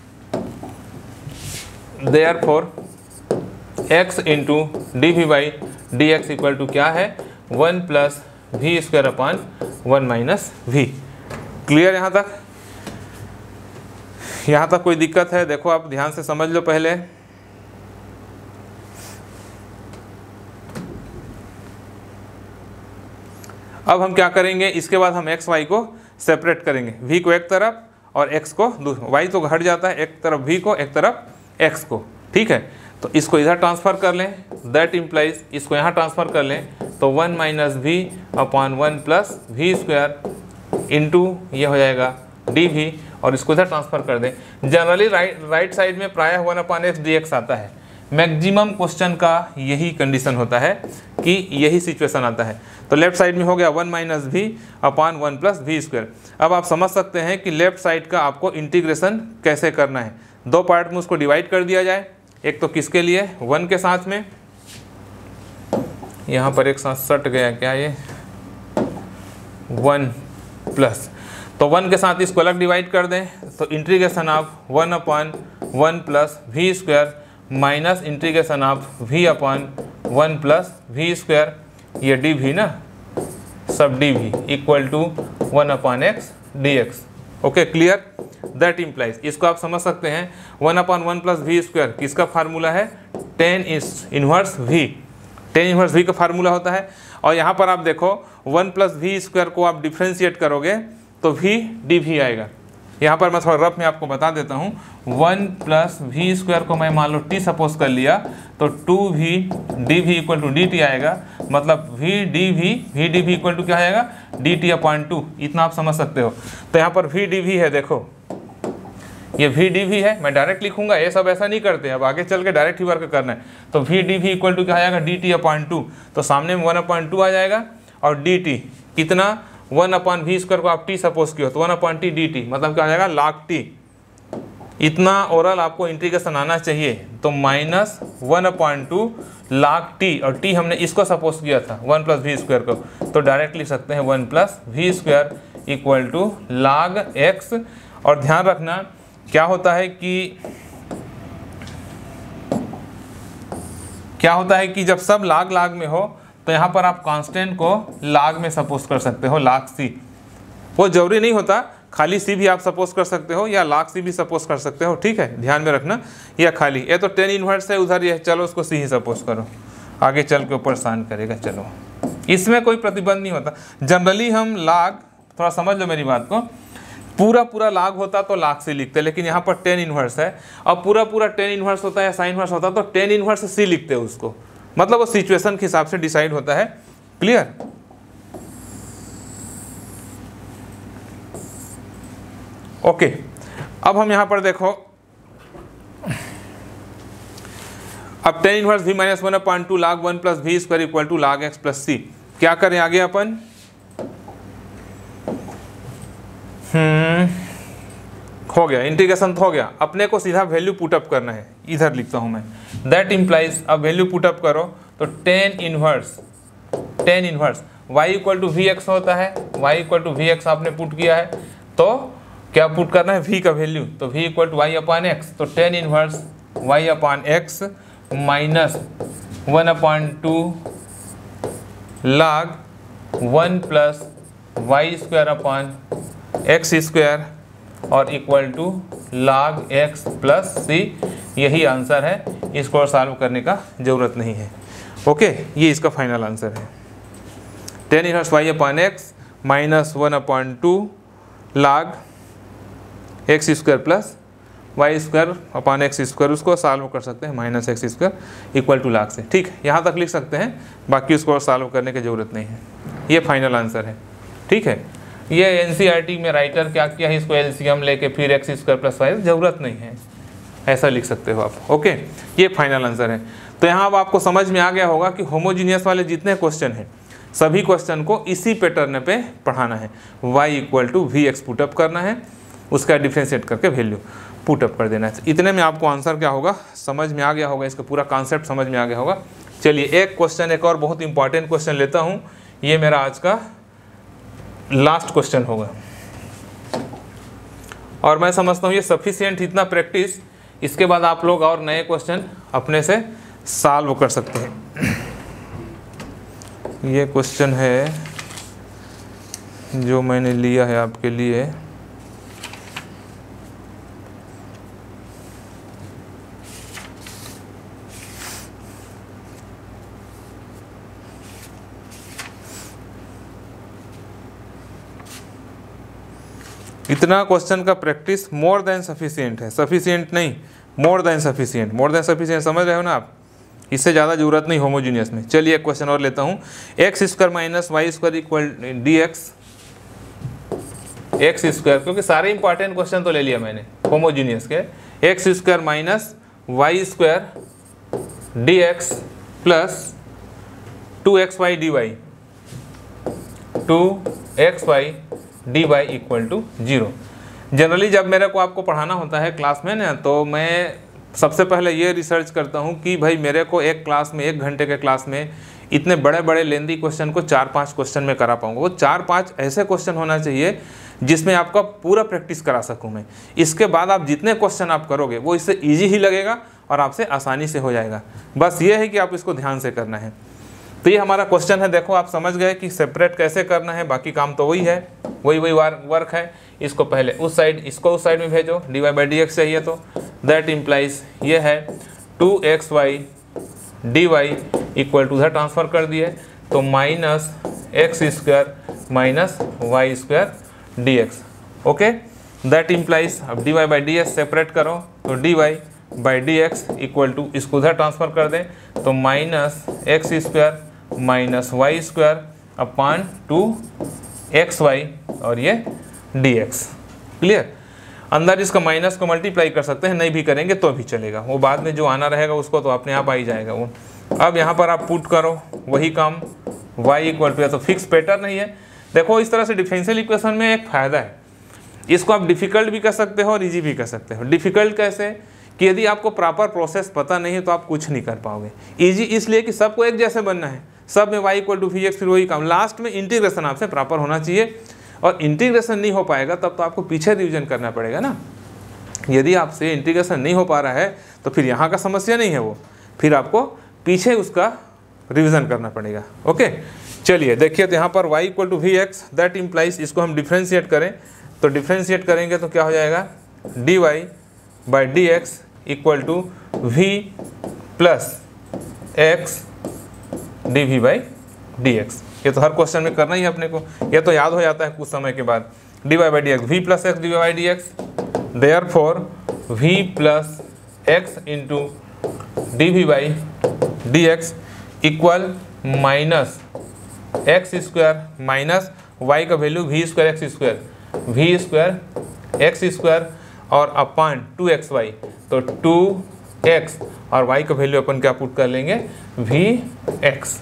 therefore x into d v by d x equal to क्या है, 1 plus v square upon 1 minus v. Clear यहाँ तक? यहाँ तक कोई दिक्कत है? देखो आप ध्यान से समझ लो पहले। अब हम क्या करेंगे, इसके बाद हम x y को सेपरेट करेंगे, v को एक तरफ और x को y तो हट जाता है, एक तरफ v को एक तरफ x को, ठीक है। तो इसको इधर ट्रांसफ़र कर लें, दैट इम्प्लाइज इसको यहाँ ट्रांसफ़र कर लें तो 1 minus v upon 1 plus v square into ये हो जाएगा डी वी, और इसको इधर ट्रांसफ़र कर दें। जनरली राइट साइड में प्रायः 1 अपॉन एक्स डी एक्स आता है। मैक्सिमम क्वेश्चन का यही कंडीशन होता है कि यही सिचुएशन आता है। तो लेफ्ट साइड में हो गया 1 minus v upon 1 plus v square. अब आप समझ सकते हैं कि लेफ्ट साइड का आपको इंटीग्रेशन कैसे करना है। दो पार्ट में उसको डिवाइड कर दिया जाए, एक तो किसके लिए, 1 के साथ में, यहाँ पर एक साथ सट गया क्या ये 1 प्लस, तो 1 के साथ इसको अलग डिवाइड कर दें, तो integration of 1 upon 1 plus v square minus integration of v upon 1 plus v square, ये डी वी ना, सब d we equal to 1 upon x d x. Okay clear? That implies, इसको आप समझ सकते हैं 1 अपॉन 1 प्लस वी स्क्वायर किसका formula है, टेन इनवर्स v का फार्मूला होता है। और यहाँ पर आप देखो 1 प्लस वी स्क्वायर को आप डिफ्रेंशिएट करोगे तो v डी वी आएगा। यहाँ पर मैं थोड़ा रफ में आपको बता देता हूँ, 1 प्लस वी स्क्वायर को मैं मान लो t सपोज कर लिया तो 2v d we equal to d t आएगा, मतलब v D we equal to क्या आएगा, डी टी अपॉन 2। इतना आप समझ सकते हो। तो यहाँ पर v डी वी है, देखो ये v डी वी है, मैं डायरेक्ट लिखूंगा, ये सब ऐसा नहीं करते, अब आगे चल के डायरेक्ट ही वर्क करना है। तो v D we equal to क्या आएगा, डी टी अपॉन 2, तो सामने में 1 अपॉन 2 आ जाएगा, और डी टी कितना, 1 अपॉन वी स्क्वायर को आप t सपोज किया तो 1 अपॉन टी डी टी, मतलब क्या आ जाएगा लाख t। इतना ओरल आपको इंटीग्रेशन आना चाहिए। तो माइनस 1 अपॉन 2 लाख t, और t हमने इसको सपोज किया था 1 प्लस वी स्क्वायर को, तो डायरेक्ट लिख सकते हैं 1 plus v square equal to log x। और ध्यान रखना क्या होता है कि जब सब लाग में हो तो यहाँ पर आप कांस्टेंट को लाग में सपोज कर सकते हो, लाग सी। वो जरूरी नहीं होता, खाली सी भी आप सपोज कर सकते हो या लाग सी भी सपोज कर सकते हो, ठीक है, ध्यान में रखना। या खाली ये तो टेन इनवर्स है उधर, ये चलो उसको सी ही सपोज करो, आगे चल के ऊपर शान करेगा, चलो इसमें कोई प्रतिबंध नहीं होता। जनरली हम लाग, थोड़ा समझ लो मेरी बात को, पूरा लाग होता तो लाग सी लिखते, लेकिन यहाँ पर टेन इनवर्स है, और पूरा टेन इनवर्स होता है, साइन इनवर्स होता तो टेन इनवर्स सी लिखते हैं उसको, मतलब वो सिचुएशन के हिसाब से डिसाइड होता है। क्लियर? ओके, अब हम यहाँ पर देखो, अब tan inverse v minus 1 upon 2 log 1 plus v square equal to log x plus c. क्या करें आगे अपन, हो गया इंटीग्रेशन तो हो गया, अपने को सीधा वैल्यू पुटअप करना है, इधर लिखता हूं मैं, दैट इम्प्लाइज, अब वैल्यू पुटअप करो तो ten inverse y equal to v x होता है, y equal to v x आपने पुट किया है, तो क्या पुट करना है v का वैल्यू, तो v equal to y upon x, तो टेन इनवर्स Y upon x minus 1/2 log 1 plus y square upon x square और equal to log x plus c. यही आंसर है, इसको और सॉल्व करने का ज़रूरत नहीं है। ओके, ये इसका फाइनल आंसर है। tan inverse Y upon x minus 1/2 log x square plus y square upon x square, उसको सॉल्व कर सकते हैं minus x square equal to log से। ठीक, यहाँ तक लिख सकते हैं, बाकी उसको और सॉल्व करने की ज़रूरत नहीं है। ये फाइनल आंसर है। ठीक है, ये एनसीईआरटी में राइटर क्या किया है, इसको एलसीएम लेके फिर एक्स स्क्वायर प्लस वाई, ज़रूरत नहीं है, ऐसा लिख सकते हो आप। ओके, ये फाइनल आंसर है। तो यहाँ अब आपको समझ में आ गया होगा कि होमोजीनियस वाले जितने क्वेश्चन हैं सभी क्वेश्चन को इसी पैटर्न पे पढ़ाना है। y equal to v x put up करना है, उसका डिफ्रेंशिएट करके वैल्यू पुटअप कर देना है। इतने में आपको आंसर क्या होगा समझ में आ गया होगा, इसका पूरा कॉन्सेप्ट समझ में आ गया होगा। चलिए एक क्वेश्चन, एक और बहुत इंपॉर्टेंट क्वेश्चन लेता हूँ, ये मेरा आज का लास्ट क्वेश्चन होगा और मैं समझता हूँ ये सफिशिएंट, इतना प्रैक्टिस, इसके बाद आप लोग और नए क्वेश्चन अपने से सॉल्व कर सकते हैं। ये क्वेश्चन है जो मैंने लिया है आपके लिए। इतना क्वेश्चन का प्रैक्टिस मोर देन सफिशिएंट है, सफिशिएंट नहीं, more than sufficient. More than sufficient समझ रहे हो ना आप, इससे ज़्यादा जरूरत नहीं होमोजीनियस में। चलिए एक क्वेश्चन और लेता हूँ, x square minus y square equal d x square, क्योंकि सारे इंपॉर्टेंट क्वेश्चन तो ले लिया मैंने होमोजीनियस के। X square minus y square d x plus 2xy dy, 2xy dy equal to 0। Generally जब मेरे को आपको पढ़ाना होता है क्लास में ना, तो मैं सबसे पहले ये रिसर्च करता हूँ कि भाई मेरे को एक क्लास में, 1 घंटे के क्लास में इतने बड़े बड़े लेंदी क्वेश्चन को 4-5 क्वेश्चन में करा पाऊँगा। वो 4-5 ऐसे क्वेश्चन होना चाहिए जिसमें आपका पूरा प्रैक्टिस करा सकूँ मैं। इसके बाद आप जितने क्वेश्चन आप करोगे वो इससे ईजी ही लगेगा और आपसे आसानी से हो जाएगा। बस ये है कि आप इसको ध्यान से करना है। तो ये हमारा क्वेश्चन है, देखो आप समझ गए कि सेपरेट कैसे करना है, बाकी काम तो वही है, वही वर्क है। इसको पहले उस साइड, इसको उस साइड में भेजो, dy बाई डी एक्स चाहिए तो दैट इम्प्लाइज ये है 2xy dy इक्वल टू, उधर ट्रांसफर कर दिए तो minus x square minus y square d x. Okay, that implies, अब dy by d x separate करो तो dy by d x equal to, इसको उधर ट्रांसफर कर दें तो minus x square minus y square upon 2xy और ये dx। क्लियर, अंदर इसका माइनस को मल्टीप्लाई कर सकते हैं, नहीं भी करेंगे तो भी चलेगा, वो बाद में जो आना रहेगा उसको तो अपने आप आ ही जाएगा वो। अब यहाँ पर आप पुट करो वही काम, y इक्वल टू, तो फिक्स पैटर्न नहीं है। देखो इस तरह से डिफरेंशियल इक्वेशन में एक फ़ायदा है, इसको आप डिफ़िकल्ट भी कर सकते हो और ईजी भी कर सकते हो। डिफ़िकल्ट कैसे कि यदि आपको प्रॉपर प्रोसेस पता नहीं है तो आप कुछ नहीं कर पाओगे। ईजी इसलिए कि सबको एक जैसे बनना है, सब में y equal to v x, फिर वही काम, लास्ट में इंटीग्रेशन आपसे प्रॉपर होना चाहिए। और इंटीग्रेशन नहीं हो पाएगा तब तो आपको पीछे रिवीजन करना पड़ेगा ना। यदि आपसे इंटीग्रेशन नहीं हो पा रहा है तो फिर यहाँ का समस्या नहीं है वो, फिर आपको पीछे उसका रिवीजन करना पड़ेगा। ओके, चलिए देखिए, तो यहाँ पर y equal to v x, that implies, इसको हम डिफ्रेंशिएट करें तो डिफ्रेंशिएट करेंगे तो क्या हो जाएगा, dy by d x equal to v plus x d v by d x. ये तो हर क्वेश्चन में करना ही है अपने को, ये तो याद हो जाता है कुछ समय के बाद। dy by d x, v plus x d by d x, therefore v plus x into d v by d x equal minus x square minus y का value v square x square, v square x square और upon 2xy, तो 2x और y का value अपन क्या put कर लेंगे, vx।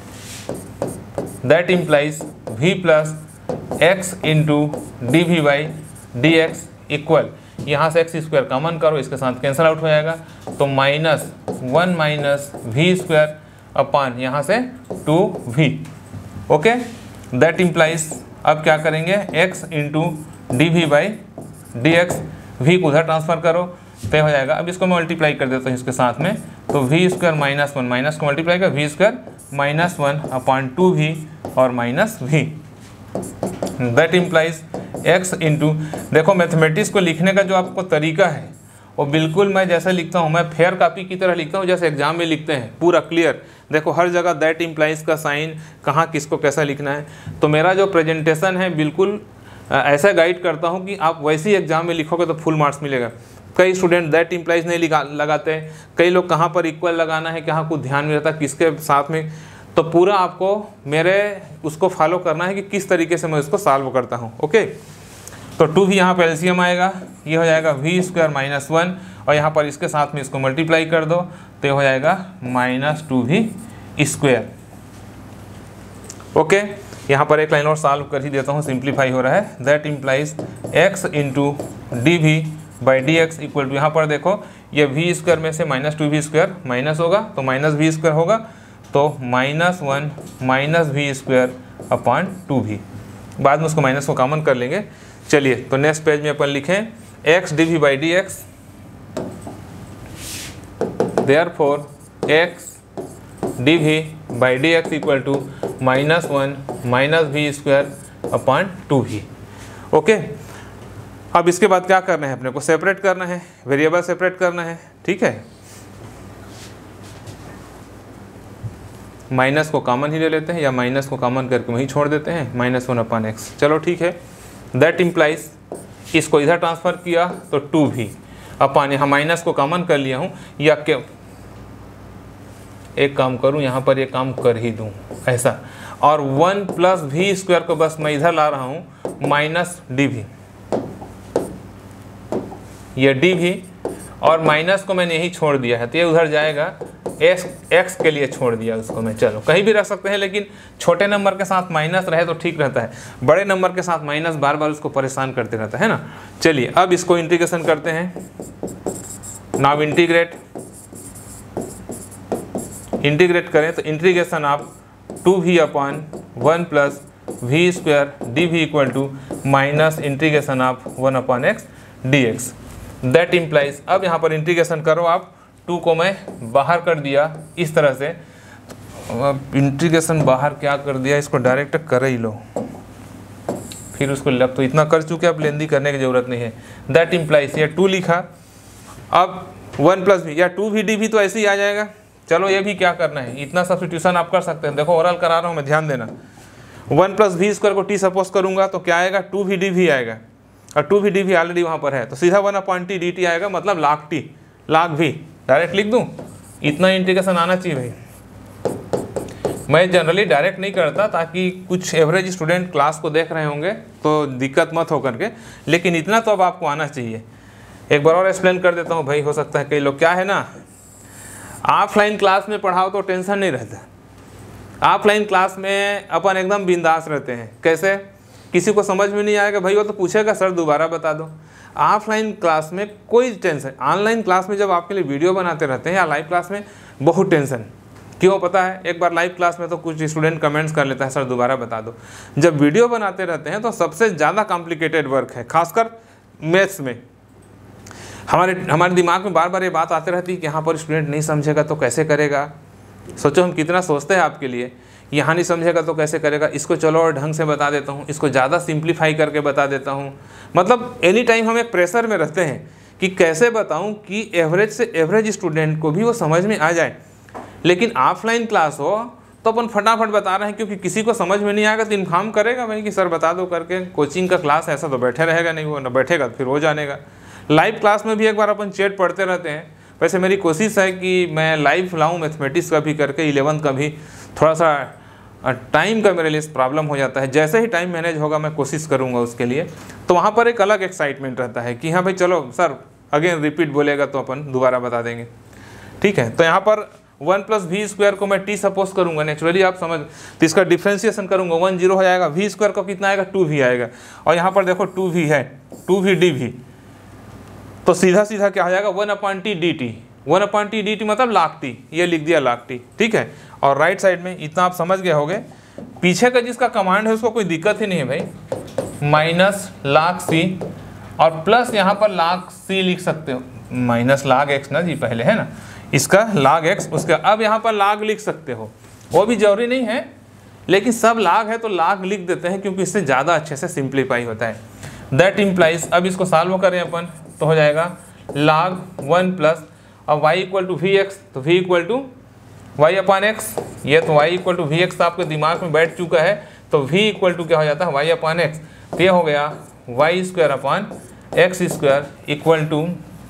That implies v plus x into d v by d x equal, यहाँ से एक्स स्क्वायर कॉमन करो, इसके साथ कैंसिल आउट हो जाएगा तो minus 1 minus v square upon यहाँ से 2v। ओके, दैट इम्प्लाइज, अब क्या करेंगे, x into d v by d x, v को उधर ट्रांसफर करो तो हो जाएगा। अब इसको मल्टीप्लाई कर देता हूँ इसके साथ में, तो v square minus one, minus को मल्टीप्लाई कर v square minus one upon two v और minus v, that implies x into, देखो मैथमेटिक्स को लिखने का जो आपको तरीका है वो बिल्कुल मैं जैसे लिखता हूँ, मैं फेयर कॉपी की तरह लिखता हूँ जैसे एग्जाम में लिखते हैं, पूरा क्लियर। देखो हर जगह दैट इम्प्लाइज का साइन कहाँ किसको कैसा लिखना है, तो मेरा जो प्रेजेंटेशन है बिल्कुल ऐसा गाइड करता हूँ कि आप वैसे ही एग्जाम में लिखोगे तो फुल मार्क्स मिलेगा। कई स्टूडेंट दैट इम्प्लाइज नहीं लगाते, कई लोग कहाँ पर इक्वल लगाना है कहाँ कुछ ध्यान में रहता किसके साथ में, तो पूरा आपको मेरे उसको फॉलो करना है कि किस तरीके से मैं उसको सॉल्व करता हूँ। ओके, तो टू भी यहाँ पर एलसीएम आएगा, ये हो जाएगा वी स्क्वायर माइनस वन और यहाँ पर इसके साथ में इसको मल्टीप्लाई कर दो तो ये हो जाएगा minus two v square. Okay, यहाँ पर एक लाइन और सॉल्व कर ही देता हूँ, सिंप्लीफाई हो रहा है। That implies x into d v by d x equal to, यहाँ पर देखो ये वी स्क्वायर में से minus two v square minus होगा तो माइनस वी स्क्वायर होगा, तो minus one minus v square upon two v, बाद में उसको माइनस को कॉमन कर लेंगे। चलिए तो नेक्स्ट पेज में अपन लिखें x d v by d x, therefore x d v by d x equal to minus one minus v square upon two v. Okay, अब इसके बाद क्या करना है, अपने को सेपरेट करना है, वेरिएबल सेपरेट करना है। ठीक है, माइनस को कॉमन ही ले लेते हैं या माइनस को कॉमन करके वहीं छोड़ देते हैं, माइनस वन अपॉन एक्स। चलो ठीक है, दैट इम्प्लाइज इसको इधर ट्रांसफ़र किया तो टू भी अपॉन, यहाँ माइनस को कॉमन कर लिया हूँ, या क्या एक काम करूँ यहाँ पर ये काम कर ही दूँ ऐसा, और वन प्लस वी स्क्वायर को बस मैं इधर ला रहा हूँ माइनस डी भी, ये डी भी और माइनस को मैंने यही छोड़ दिया है तो ये उधर जाएगा, एक्स के लिए छोड़ दिया उसको मैं। चलो कहीं भी रख सकते हैं, लेकिन छोटे नंबर के साथ माइनस रहे तो ठीक रहता है, बड़े नंबर के साथ माइनस बार बार उसको परेशान करते रहता है ना। चलिए अब इसको इंटीग्रेशन करते हैं। नाउ इंटीग्रेट करें तो इंटीग्रेशन आप two v upon one plus v square d we equal to minus integration आप one upon x d x, that implies, अब यहाँ पर इंटीग्रेशन करो आप, टू को मैं बाहर कर दिया इस तरह से, इंटीग्रेशन बाहर क्या कर दिया, इसको डायरेक्ट कर ही लो, फिर उसको लग तो इतना कर चुके अब लेंदी करने की ज़रूरत नहीं है। दैट इम्प्लाइज ये टू लिखा, अब वन प्लस भी या टू भी डी भी तो ऐसे ही आ जाएगा। चलो ये भी क्या करना है, इतना सब्स्टिट्यूशन आप कर सकते हैं, देखो ओरल करा रहा हूँ मैं, ध्यान देना। वन प्लस वी स्क्वायर को टी सपोज करूँगा तो क्या आएगा, टू भी डी भी आएगा, और टू भी डी भी ऑलरेडी वहाँ पर है तो सीधा one upon t d t आएगा, मतलब लाख टी लाख भी डायरेक्ट लिख दूँ, इतना इंटीग्रेशन आना चाहिए भाई। मैं जनरली डायरेक्ट नहीं करता ताकि कुछ एवरेज स्टूडेंट क्लास को देख रहे होंगे तो दिक्कत मत हो करके, लेकिन इतना तो अब आपको आना चाहिए। एक बार और एक्सप्लेन कर देता हूँ भाई, हो सकता है कई लोग, क्या है ना, ऑफलाइन क्लास में पढ़ाओ तो टेंशन नहीं रहता, ऑफलाइन क्लास में अपन एकदम बिंदास रहते हैं। कैसे, किसी को समझ में नहीं आएगा भाई वो तो पूछेगा सर दोबारा बता दो। ऑफलाइन क्लास में कोई टेंशन, ऑनलाइन क्लास में जब आपके लिए वीडियो बनाते रहते हैं या लाइव क्लास में बहुत टेंशन, क्यों पता है, एक बार लाइव क्लास में तो कुछ स्टूडेंट कमेंट्स कर लेता है सर दोबारा बता दो, जब वीडियो बनाते रहते हैं तो सबसे ज़्यादा कॉम्प्लिकेटेड वर्क है, खासकर मैथ्स में। हमारे दिमाग में बार बार ये बात आती रहती है कि यहाँ पर स्टूडेंट नहीं समझेगा तो कैसे करेगा। सोचो हम कितना सोचते हैं आपके लिए, यहाँ नहीं समझेगा तो कैसे करेगा, इसको चलो और ढंग से बता देता हूँ, इसको ज़्यादा सिंप्लीफाई करके बता देता हूँ। मतलब एनी टाइम हम एक प्रेशर में रहते हैं कि कैसे बताऊँ कि एवरेज से एवरेज स्टूडेंट को भी वो समझ में आ जाए। लेकिन ऑफलाइन क्लास हो तो अपन फटाफट बता रहे हैं, क्योंकि किसी को समझ में नहीं आएगा तो इन्फॉर्म करेगा भाई कि सर बता दो करके, कोचिंग का क्लास ऐसा तो बैठे रहेगा नहीं, वो ना बैठेगा तो फिर हो जानेगा। लाइव क्लास में भी एक बार अपन चैट पढ़ते रहते हैं, वैसे मेरी कोशिश है कि मैं लाइव लाऊँ मैथमेटिक्स का भी करके, 11th का भी। थोड़ा सा टाइम का मेरे लिए प्रॉब्लम हो जाता है, जैसे ही टाइम मैनेज होगा मैं कोशिश करूँगा उसके लिए। तो वहाँ पर एक अलग एक्साइटमेंट रहता है कि हाँ भाई चलो सर अगेन रिपीट बोलेगा तो अपन दोबारा बता देंगे। ठीक है, तो यहाँ पर वन प्लस वी स्क्वायर को मैं टी सपोज करूँगा, नेचुरली आप समझ, तो इसका डिफ्रेंशिएशन करूँगा, 1 0 हो जाएगा, वी स्क्वायर को कितना आएगा, 2 वी आएगा, और यहाँ पर देखो 2 वी है, 2 वी डी वी, तो सीधा सीधा क्या हो जाएगा, 1 upon t d t, 1 upon t d t मतलब लाख टी, ये लिख दिया लाख टी। ठीक है, और राइट साइड में इतना आप समझ गए होंगे, पीछे का जिसका कमांड है उसको कोई दिक्कत ही नहीं है भाई, माइनस लाख सी और प्लस यहाँ पर लाख सी लिख सकते हो, माइनस लाग एक्स ना जी, पहले है ना, इसका लाग एक्स, उसका अब यहाँ पर लाग लिख सकते हो, वो भी जरूरी नहीं है, लेकिन सब लाग है तो लाग लिख देते हैं क्योंकि इससे ज़्यादा अच्छे से सिंप्लीफाई होता है। दैट इम्प्लाइज, अब इसको सॉल्व करें अपन तो हो जाएगा लाग 1 प्लस, अब y equal to v x, तो v equal to y upon x, ये तो y equal to v x आपके दिमाग में बैठ चुका है, तो v इक्वल टू क्या हो जाता है y अपान एक्स, तो ये हो गया y square upon x square equal to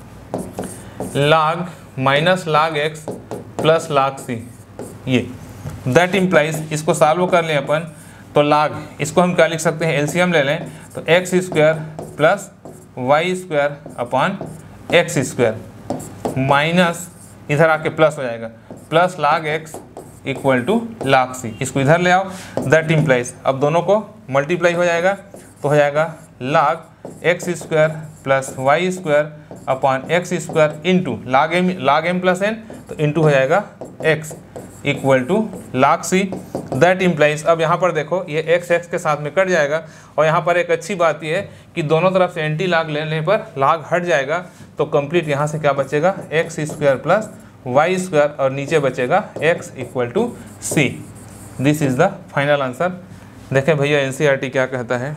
log minus log x plus log c, ये दैट इम्प्लाइज, इसको सॉल्व कर लें अपन तो लाग, इसको हम क्या लिख सकते हैं, एलसीएम ले लें तो x square plus y square upon x square minus इधर आके प्लस हो जाएगा, प्लस लाग एक्स इक्वल टू लाग सी, इसको इधर ले आओ, दैट इम्प्लाइज, अब दोनों को मल्टीप्लाई हो जाएगा तो हो जाएगा log x square plus y square upon x square into log m plus n, तो इंटू हो जाएगा एक्स इक्वल टू लाग सी, दैट इम्प्लाइज, अब यहाँ पर देखो ये एक्स एक्स के साथ में कट जाएगा, और यहाँ पर एक अच्छी बात यह है कि दोनों तरफ से एंटी लाग लेने पर लाग हट जाएगा, तो कंप्लीट यहाँ से क्या बचेगा, x square plus y square, और नीचे बचेगा x equal to c. This is the final answer. देखें भैया एनसीईआरटी क्या कहता है,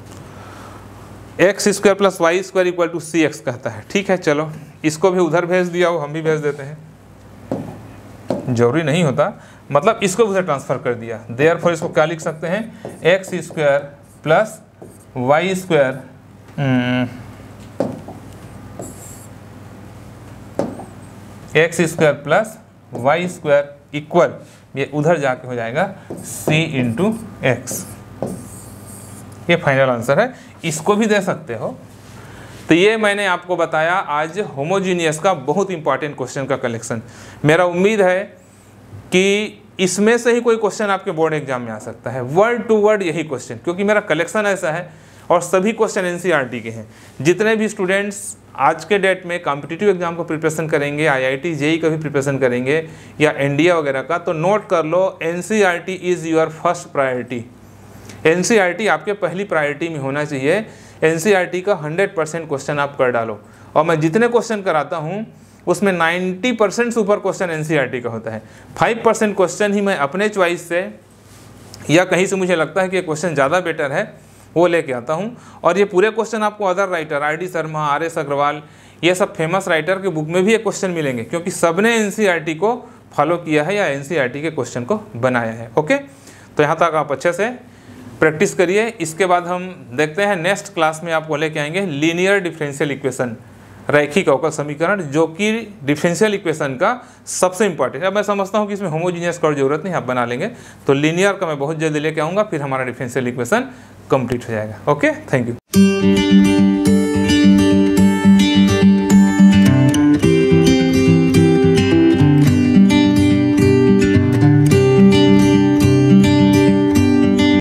x square plus y square equal to c x कहता है। ठीक है, चलो इसको भी उधर भेज दिया हो, हम भी भेज देते हैं, जरूरी नहीं होता, मतलब इसको उधर ट्रांसफर कर दिया, देयरफॉर इसको क्या लिख सकते हैं, x square plus y square x square plus y square equal, ये उधर जाके हो जाएगा सी इंटू एक्स, ये फाइनल आंसर है। इसको भी दे सकते हो। तो ये मैंने आपको बताया आज होमोजीनियस का बहुत इंपॉर्टेंट क्वेश्चन का कलेक्शन। मेरा उम्मीद है कि इसमें से ही कोई क्वेश्चन आपके बोर्ड एग्जाम में आ सकता है, वर्ड टू वर्ड यही क्वेश्चन, क्योंकि मेरा कलेक्शन ऐसा है और सभी क्वेश्चन एनसीईआरटी के हैं। जितने भी स्टूडेंट्स आज के डेट में कॉम्पिटिटिव एग्जाम को प्रिपरेशन करेंगे, आईआईटी जेईई का भी प्रिपरेशन करेंगे या एनडीए वगैरह का, तो नोट कर लो NCERT is your first priority. NCERT आपके पहली प्रायोरिटी में होना चाहिए। एनसीईआरटी का 100% क्वेश्चन आप कर डालो, और मैं जितने क्वेश्चन कराता हूँ उसमें 90% से ऊपर क्वेश्चन एनसीईआरटी का होता है। 5% क्वेश्चन ही मैं अपने चॉइस से या कहीं से मुझे लगता है कि क्वेश्चन ज़्यादा बेटर है वो लेके आता हूँ, और ये पूरे क्वेश्चन आपको other writer R D. Sharma, R S. Agarwal, ये सब फेमस राइटर के बुक में भी ये क्वेश्चन मिलेंगे, क्योंकि सबने एनसीईआरटी को फॉलो किया है या एनसीईआरटी के क्वेश्चन को बनाया है। ओके, तो यहाँ तक आप अच्छे से प्रैक्टिस करिए। इसके बाद हम देखते हैं नेक्स्ट क्लास में आपको लेके आएंगे लीनियर डिफरेंशियल इक्वेशन, रैखिक अवकल समीकरण, जो कि डिफरेंशियल इक्वेशन का सबसे इंपॉर्टेंट है। अब मैं समझता हूँ कि इसमें होमोजीनियस का जरूरत नहीं, आप बना लेंगे, तो लीनियर का मैं बहुत जल्दी लेके आऊँगा, फिर हमारा डिफरेंशियल इक्वेशन कंप्लीट हो जाएगा। Okay, thank you.